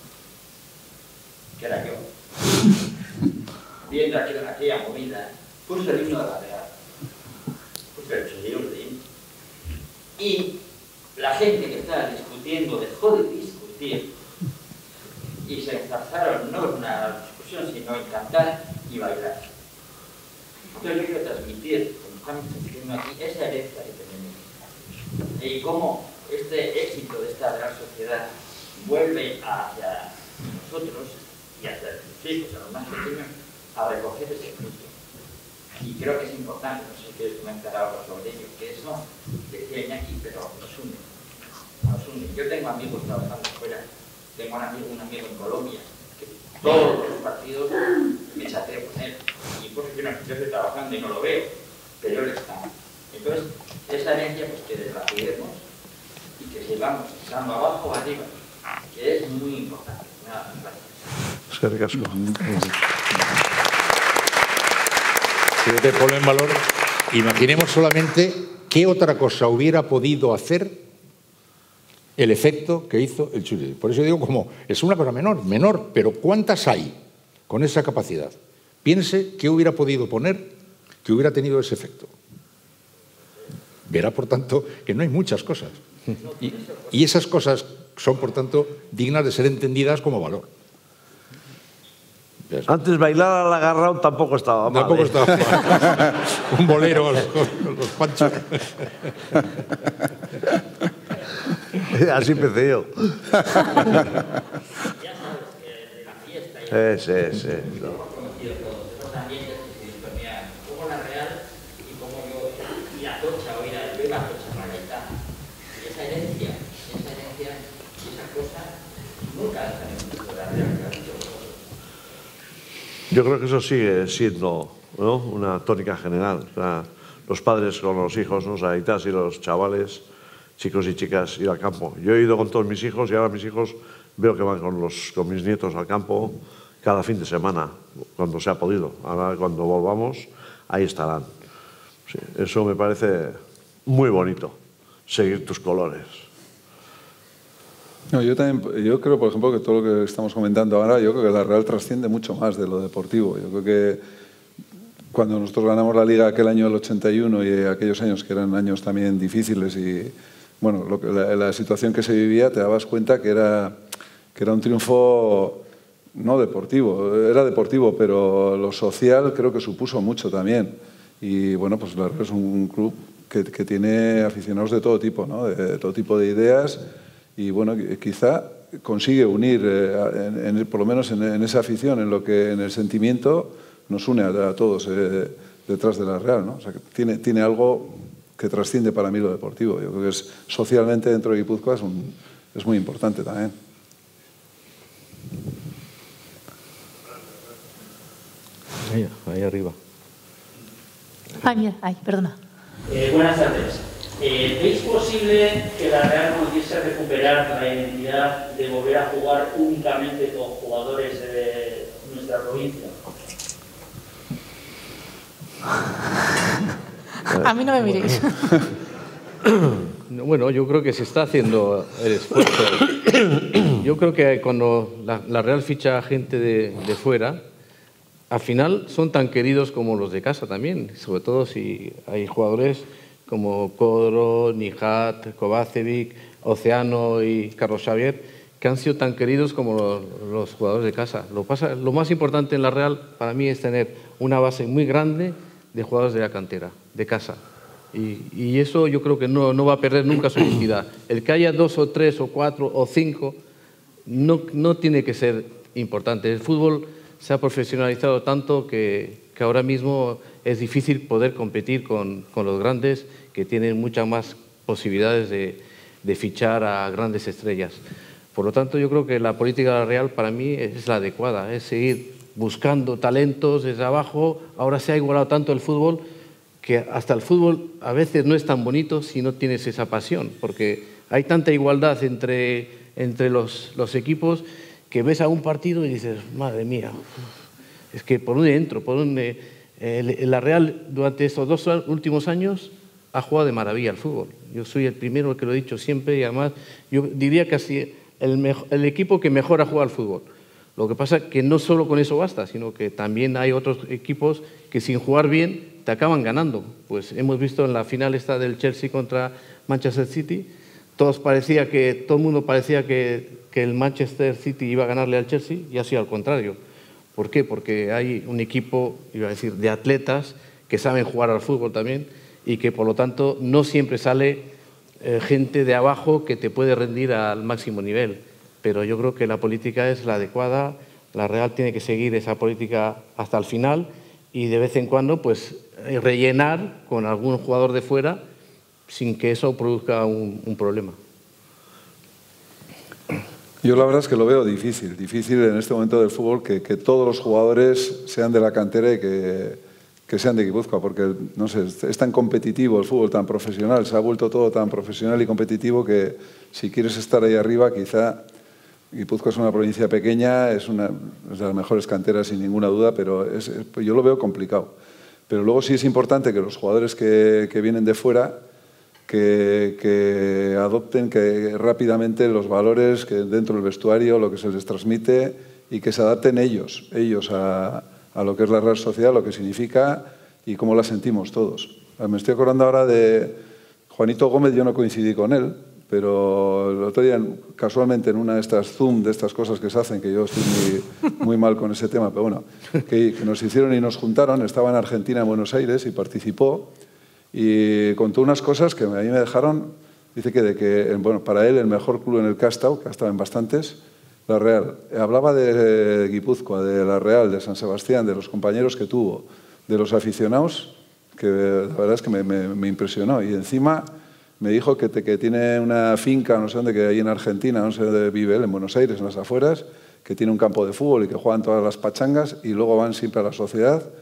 que era yo, viendo aquella, aquella movida, puso el himno de la Real, puso el himno, y la gente que estaba discutiendo dejó de discutir y se enzarzaron no en una discusión, sino en cantar y bailar. Entonces yo quiero transmitir, como estamos diciendo aquí, esa herencia que tenemos y cómo este éxito de esta Real Sociedad vuelve hacia nosotros y hacia los hijos, a los más pequeños, a recoger ese fruto. Y creo que es importante, no sé si quieres comentar algo sobre ello, que eso decía aquí, pero nos une, nos une. Yo tengo amigos trabajando fuera, tengo un amigo, un amigo en Colombia, que todos los partidos me chateé con él. Y por yo, no, yo estoy trabajando y no lo veo, pero él está. Entonces, esa herencia, pues que la cuidemos y que sigamos echando abajo o arriba, que es muy importante. Nada, gracias. Es que ricasco. De poner en valor, imaginemos solamente qué otra cosa hubiera podido hacer el efecto que hizo el Chile. Por eso digo, como es una cosa menor, menor, pero ¿cuántas hay con esa capacidad? Piense qué hubiera podido poner que hubiera tenido ese efecto. Verá, por tanto, que no hay muchas cosas. Y, y esas cosas son, por tanto, dignas de ser entendidas como valor. Antes bailar al agarrado tampoco estaba mal. Tampoco ¿eh? estaba mal. Un bolero a los, a los panchos. Así empecé yo. Ya sabes que de la fiesta y Eh, sí, sí. No. hemos conocido todos esos ambientes que se disponían como la Real y como yo ir a Tocha o ir a yo iba a Tocha para Gaitán. Y esa herencia, esa herencia y esa cosa nunca la tenemos de la Real. Yo creo que eso sigue siendo ¿no? Una tónica general. O sea, los padres con los hijos, ¿no? O sea, y los chavales, chicos y chicas, ir al campo. Yo he ido con todos mis hijos y ahora mis hijos veo que van con, los, con mis nietos al campo cada fin de semana, cuando se ha podido. Ahora, cuando volvamos, ahí estarán. Sí, eso me parece muy bonito, seguir tus colores. No, yo, también, yo creo, por ejemplo, que todo lo que estamos comentando ahora, yo creo que la Real trasciende mucho más de lo deportivo. Yo creo que cuando nosotros ganamos la Liga aquel año del ochenta y uno y aquellos años que eran años también difíciles y bueno, lo que, la, la situación que se vivía, te dabas cuenta que era, que era un triunfo no deportivo, era deportivo, pero lo social creo que supuso mucho también. Y bueno, pues la Real es un club que, que tiene aficionados de todo tipo, ¿no? de, de todo tipo de ideas. Y bueno, quizá consigue unir, eh, en, en, por lo menos en, en esa afición, en lo que en el sentimiento nos une a, a todos eh, detrás de la Real, ¿no? O sea, que tiene, tiene algo que trasciende para mí lo deportivo. Yo creo que es socialmente dentro de Guipúzcoa es, un, es muy importante también. Ahí, ahí arriba. Ay, mira, ay, perdona. Eh, buenas tardes. Eh, ¿Veis posible que la Real pudiese recuperar la identidad de volver a jugar únicamente con jugadores de nuestra provincia? A mí no me miréis. Bueno, yo creo que se está haciendo el esfuerzo. Yo creo que cuando la, la Real ficha a gente de, de fuera, al final son tan queridos como los de casa también, sobre todo si hay jugadores como Codro, Nijat, Kovacevic, Oceano y Carlos Xavier, que han sido tan queridos como los, los jugadores de casa. Lo, pasa, lo más importante en la Real para mí es tener una base muy grande de jugadores de la cantera, de casa. Y, y eso yo creo que no, no va a perder nunca su identidad. El que haya dos o tres o cuatro o cinco no, no tiene que ser importante. El fútbol se ha profesionalizado tanto que, que ahora mismo es difícil poder competir con, con los grandes que tienen muchas más posibilidades de, de fichar a grandes estrellas. Por lo tanto, yo creo que la política de la Real para mí es la adecuada, es seguir buscando talentos desde abajo. Ahora se ha igualado tanto el fútbol que hasta el fútbol a veces no es tan bonito si no tienes esa pasión, porque hay tanta igualdad entre, entre los, los equipos que ves a un partido y dices, madre mía, es que por dónde entro, por dónde... Eh, la Real durante estos dos últimos años ha jugado de maravilla al fútbol. Yo soy el primero que lo he dicho siempre y además yo diría que así el, mejor, el equipo que mejor ha jugado al fútbol. Lo que pasa es que no solo con eso basta, sino que también hay otros equipos que sin jugar bien te acaban ganando. Pues hemos visto en la final esta del Chelsea contra Manchester City, todos parecía que, todo el mundo parecía que, que el Manchester City iba a ganarle al Chelsea y ha sido al contrario. ¿Por qué? Porque hay un equipo, iba a decir, de atletas que saben jugar al fútbol también y que por lo tanto no siempre sale eh, gente de abajo que te puede rendir al máximo nivel. Pero yo creo que la política es la adecuada, la Real tiene que seguir esa política hasta el final y de vez en cuando pues rellenar con algún jugador de fuera sin que eso produzca un, un problema. Yo la verdad es que lo veo difícil, difícil en este momento del fútbol que, que todos los jugadores sean de la cantera y que, que sean de Guipúzcoa, porque no sé, es tan competitivo el fútbol, tan profesional, se ha vuelto todo tan profesional y competitivo que si quieres estar ahí arriba, quizá Guipúzcoa es una provincia pequeña, es una es de las mejores canteras sin ninguna duda, pero es, yo lo veo complicado. Pero luego sí es importante que los jugadores que, que vienen de fuera Que, que adopten que rápidamente los valores que dentro del vestuario, lo que se les transmite y que se adapten ellos, ellos a, a lo que es la Real Sociedad, lo que significa y cómo la sentimos todos. Me estoy acordando ahora de Juanito Gómez, yo no coincidí con él, pero el otro día casualmente en una de estas Zoom, de estas cosas que se hacen, que yo estoy muy, muy mal con ese tema, pero bueno, que, que nos hicieron y nos juntaron, estaba en Argentina, en Buenos Aires y participó. Y contó unas cosas que a mí me dejaron, dice que, de que bueno, para él el mejor club en el Castau, que ha estado en bastantes, la Real. Hablaba de Guipúzcoa, de la Real, de San Sebastián, de los compañeros que tuvo, de los aficionados, que la verdad es que me, me, me impresionó. Y encima me dijo que, te, que tiene una finca, no sé dónde, que hay en Argentina, no sé dónde vive él, en Buenos Aires, en las afueras, que tiene un campo de fútbol y que juegan todas las pachangas y luego van siempre a la Sociedad,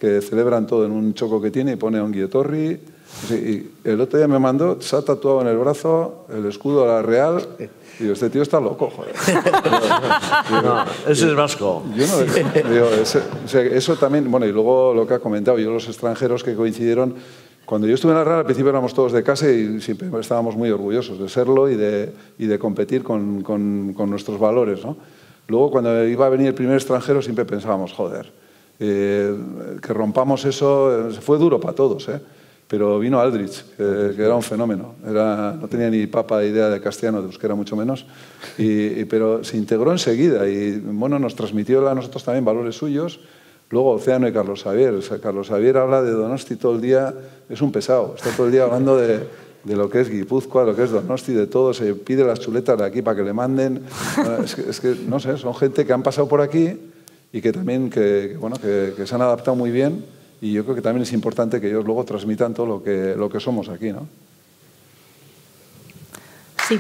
que celebran todo en un choco que tiene y pone Ongi Etorri. Sí, y el otro día me mandó, se ha tatuado en el brazo el escudo de la Real. Y digo, este tío está loco, joder. Digo, no, ese es vasco. Yo no, digo, ese, o sea, eso también, bueno, y luego lo que ha comentado, yo los extranjeros que coincidieron, cuando yo estuve en la Real, al principio éramos todos de casa y siempre estábamos muy orgullosos de serlo y de, y de competir con, con, con nuestros valores, ¿no? Luego, cuando iba a venir el primer extranjero, siempre pensábamos, joder, eh, que rompamos eso, fue duro para todos, ¿eh? Pero vino Aldrich, que, que era un fenómeno. Era, no tenía ni papa idea de castellano, de euskera mucho menos, y, y, pero se integró enseguida y bueno, nos transmitió a nosotros también valores suyos. Luego Océano y Carlos Xavier. O sea, Carlos Xavier habla de Donosti todo el día, es un pesado, está todo el día hablando de, de lo que es Guipúzcoa, lo que es Donosti, de todo, se pide las chuletas de aquí para que le manden. Es que, es que no sé, son gente que han pasado por aquí y que también que, que, bueno, que, que se han adaptado muy bien. Y yo creo que también es importante que ellos luego transmitan todo lo que, lo que somos aquí, ¿no? Sí.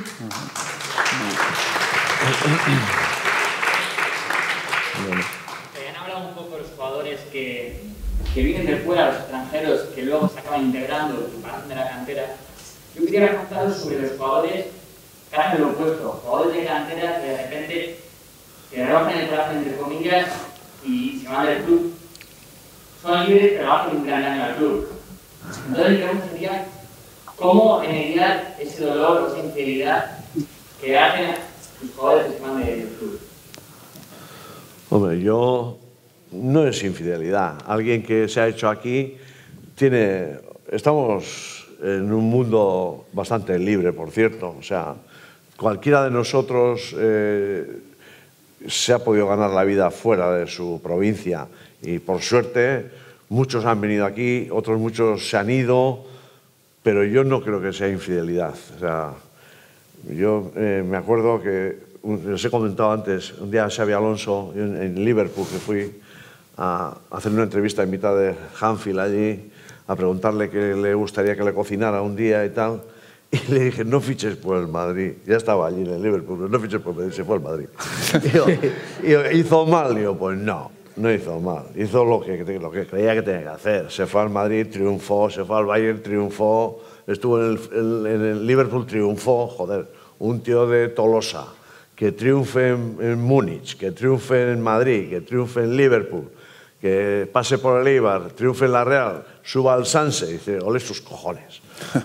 Eh, han hablado un poco los jugadores que, que vienen de fuera, los extranjeros, que luego se acaban integrando y pasan de la cantera. Yo quería preguntaros sobre los jugadores que hagan lo opuesto, jugadores de cantera que de repente se arrojan el corazón entre comillas y se van del club. Son libres, pero hacen un gran daño al club. Entonces, mi pregunta sería, ¿cómo remediar ese dolor o esa infidelidad que hacen los jugadores que se van del club? Hombre, yo... No es infidelidad. Alguien que se ha hecho aquí tiene... Estamos en un mundo bastante libre, por cierto. O sea, cualquiera de nosotros eh, se ha podido ganar la vida fuera de su provincia. Y por suerte, muchos han venido aquí, otros muchos se han ido, pero yo no creo que sea infidelidad. O sea, yo eh, me acuerdo que, les he comentado antes, un día Xabi Alonso, en, en Liverpool, que fui a hacer una entrevista en mitad de Anfield allí, a preguntarle qué le gustaría que le cocinara un día y tal, y le dije, no fiches por el Madrid. Ya estaba allí en el Liverpool, no fiches por el Madrid, se fue al Madrid. Y yo, y yo, ¿hizo mal? Y yo, pues no. No hizo mal, hizo lo que, lo que creía que tenía que hacer. Se fue al Madrid, triunfó, se fue al Bayern, triunfó, estuvo en el, en el Liverpool, triunfó. Joder, un tío de Tolosa, que triunfe en, en Múnich, que triunfe en Madrid, que triunfe en Liverpool, que pase por el Eibar, triunfe en la Real, suba al Sanse y dice, ole sus cojones.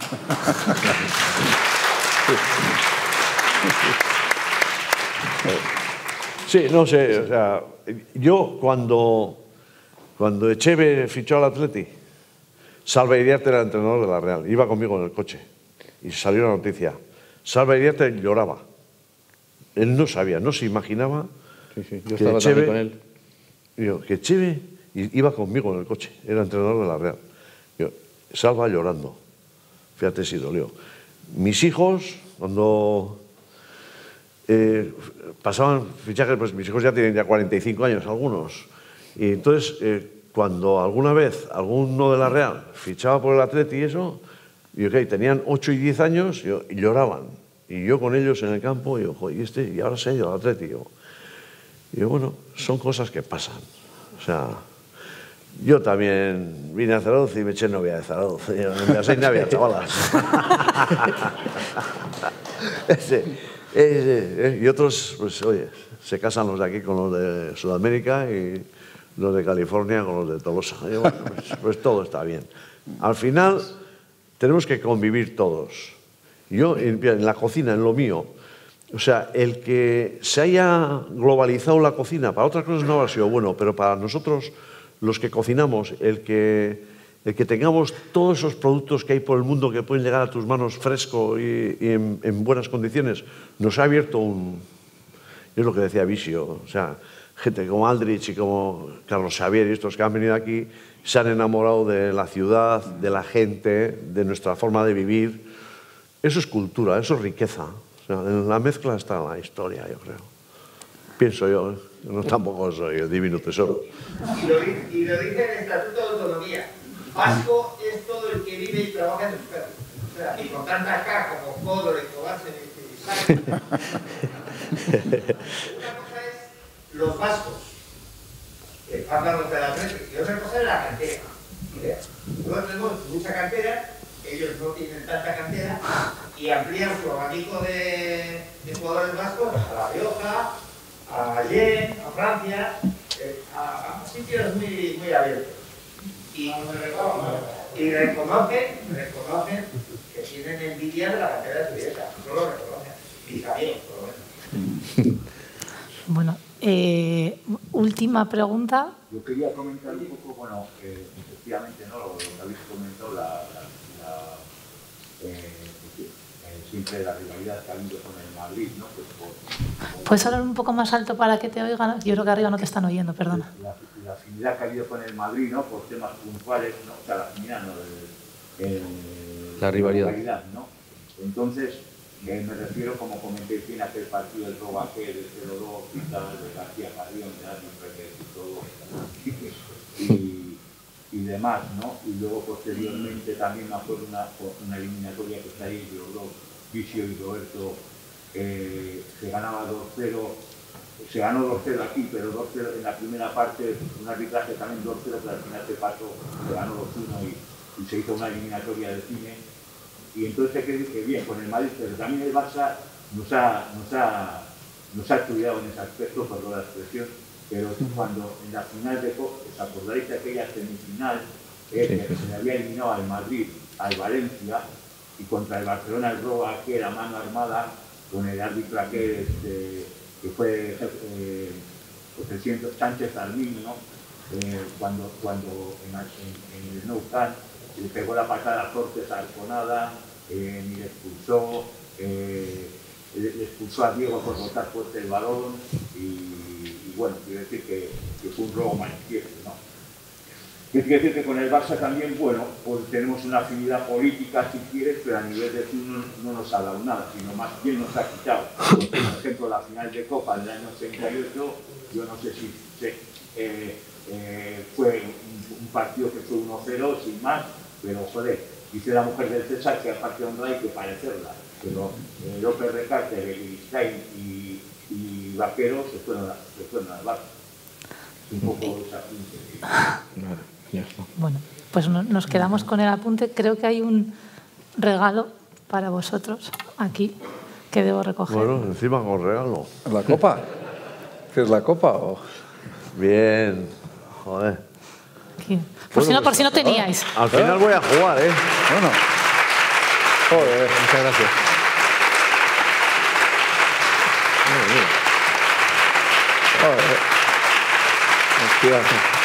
Sí, no sé, o sea, yo cuando, cuando Echeve fichó al Atleti, Salva Iriarte era el entrenador de la Real, iba conmigo en el coche y salió la noticia. Salva Iriarte lloraba. Él no sabía, no se imaginaba sí, sí, yo que estaba Echeve, con él. Yo, que Echeve iba conmigo en el coche, era entrenador de la Real. Yo, Salva llorando, fíjate si dolió. Mis hijos, cuando... Eh, pasaban fichajes, pues mis hijos ya tienen ya cuarenta y cinco años algunos, y entonces eh, cuando alguna vez alguno de la Real fichaba por el Atleti y eso, y okay, tenían ocho y diez años yo, y lloraban, y yo con ellos en el campo y, ojo, y, este, y ahora se ha ido al Atleti y yo, y yo, bueno, son cosas que pasan. O sea, yo también vine a Zarauz y me eché novia de Zarauz, en Beasain había chavalas. Ese, Eh, y otros, pues oye, se casan los de aquí con los de Sudamérica y los de California con los de Tolosa. Y bueno, pues, pues todo está bien. Al final tenemos que convivir todos. Yo en, en la cocina, en lo mío, o sea, el que se haya globalizado la cocina, para otras cosas no ha sido bueno, pero para nosotros, los que cocinamos, el que... El que tengamos todos esos productos que hay por el mundo que pueden llegar a tus manos fresco y, y en, en buenas condiciones, nos ha abierto un... Es lo que decía Visio, o sea, gente como Aldrich y como Carlos Xavier y estos que han venido aquí se han enamorado de la ciudad, de la gente, de nuestra forma de vivir. Eso es cultura, eso es riqueza. O sea, en la mezcla está la historia, yo creo. Pienso yo, ¿eh? No tampoco soy el divino tesoro. Y lo, y lo dice el Estatuto de Autonomía. Vasco es todo el que vive y trabaja en Euskadi. O sea, y con tanta K como Fodor, Ecobásen y Sáenz. Una cosa es los vascos. eh, faltan los pedatres, y otra cosa es la cantera. Nosotros tenemos mucha cantera, ellos no tienen tanta cantera, y amplían su abanico de, de jugadores vascos a La Rioja, a Allen, a Francia, eh, a, a sitios muy, muy abiertos. Y, y reconocen, reconocen que tienen envidia de la cantera de Zubieta, no lo reconocen, y sabían, por lo menos. Bueno, eh, última pregunta. Yo quería comentar un poco, bueno, eh, efectivamente, ¿no? Lo, lo que habéis comentado, la, la, la, eh, eh, siempre la rivalidad que ha habido con el Madrid, ¿no? Pues por, por, ¿Puedes hablar un poco más alto para que te oigan? Yo creo que arriba no te están oyendo, perdona. La, la afinidad que ha habido con el Madrid, ¿no? Por temas puntuales, ¿no? O sea, la afinidad, ¿no? El, el, la rivalidad. La rivalidad, ¿no? Entonces, eh, me refiero, como comenté, en aquel partido del Robaqué, del cero dos y tal, de García Carrión, de Dani Pérez y todo, y, y demás, ¿no? Y luego, posteriormente, también me acuerdo una, una eliminatoria que está ahí, de los dos, Vicio y Roberto, eh, se ganaba dos cero, se ganó dos cero aquí, pero dos cero en la primera parte, un arbitraje también dos cero, pero al final se pasó, se ganó dos uno y, y se hizo una eliminatoria de cine. Y entonces hay que decir que bien, con el Madrid, pero también el Barça nos ha, nos ha, nos ha estudiado en ese aspecto, perdón la expresión, pero cuando en la final de Copa, ¿os acordáis de aquella semifinal eh, que se le había eliminado al Madrid, al Valencia, y contra el Barcelona el Roba, que era mano armada, con el árbitro aquel, este, que fue eh, el presidente Sánchez Arminio, ¿no? eh, cuando, cuando en, en, en el Nou Camp le pegó la patada a Cortes Arconada, eh, ni le expulsó, eh, le, le expulsó a Diego por botar fuerte el balón, y, y bueno, quiero decir que, que fue un robo manifiesto, ¿no? Quiero decir que con el Barça también, bueno, pues tenemos una afinidad política, si quieres, pero a nivel de fútbol no, no nos ha dado nada, sino más bien nos ha quitado. Por ejemplo, la final de Copa del año ochenta y ocho, yo no sé si se, eh, eh, fue un, un partido que fue uno cero, sin más, pero joder, dice la mujer del César que aparte de honrar hay que parecerla, pero eh, López Recarte, Begiristain y, y Vaquero se fueron, a, se fueron al Barça. Un poco esa pinche. Bueno, pues no, nos quedamos con el apunte. Creo que hay un regalo para vosotros aquí que debo recoger. Bueno, encima con regalo. ¿La copa? ¿Qué es la copa? O... Bien, joder. Aquí. Por, si no, por si no teníais. Al final voy a jugar, ¿eh? Bueno. Joder. Muchas gracias. Joder. Hostia.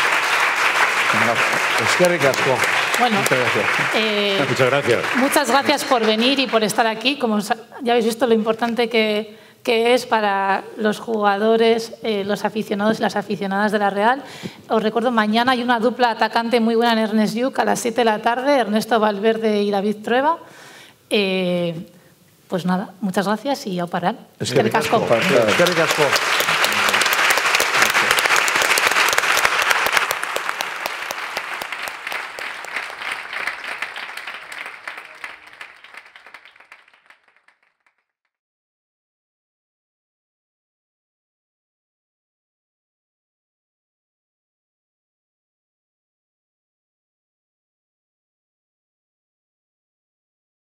Es que ricasco. Bueno, Muchas gracias. Eh, Muchas gracias. Muchas gracias por venir y por estar aquí. Como ya habéis visto lo importante que, que es para los jugadores, eh, los aficionados y las aficionadas de la Real. Os recuerdo, mañana hay una dupla atacante muy buena en Ernest Lluch a las siete de la tarde, Ernesto Valverde y David Trueba. Eh, pues nada, muchas gracias y a parar. Es que ricasco. Es que ricasco.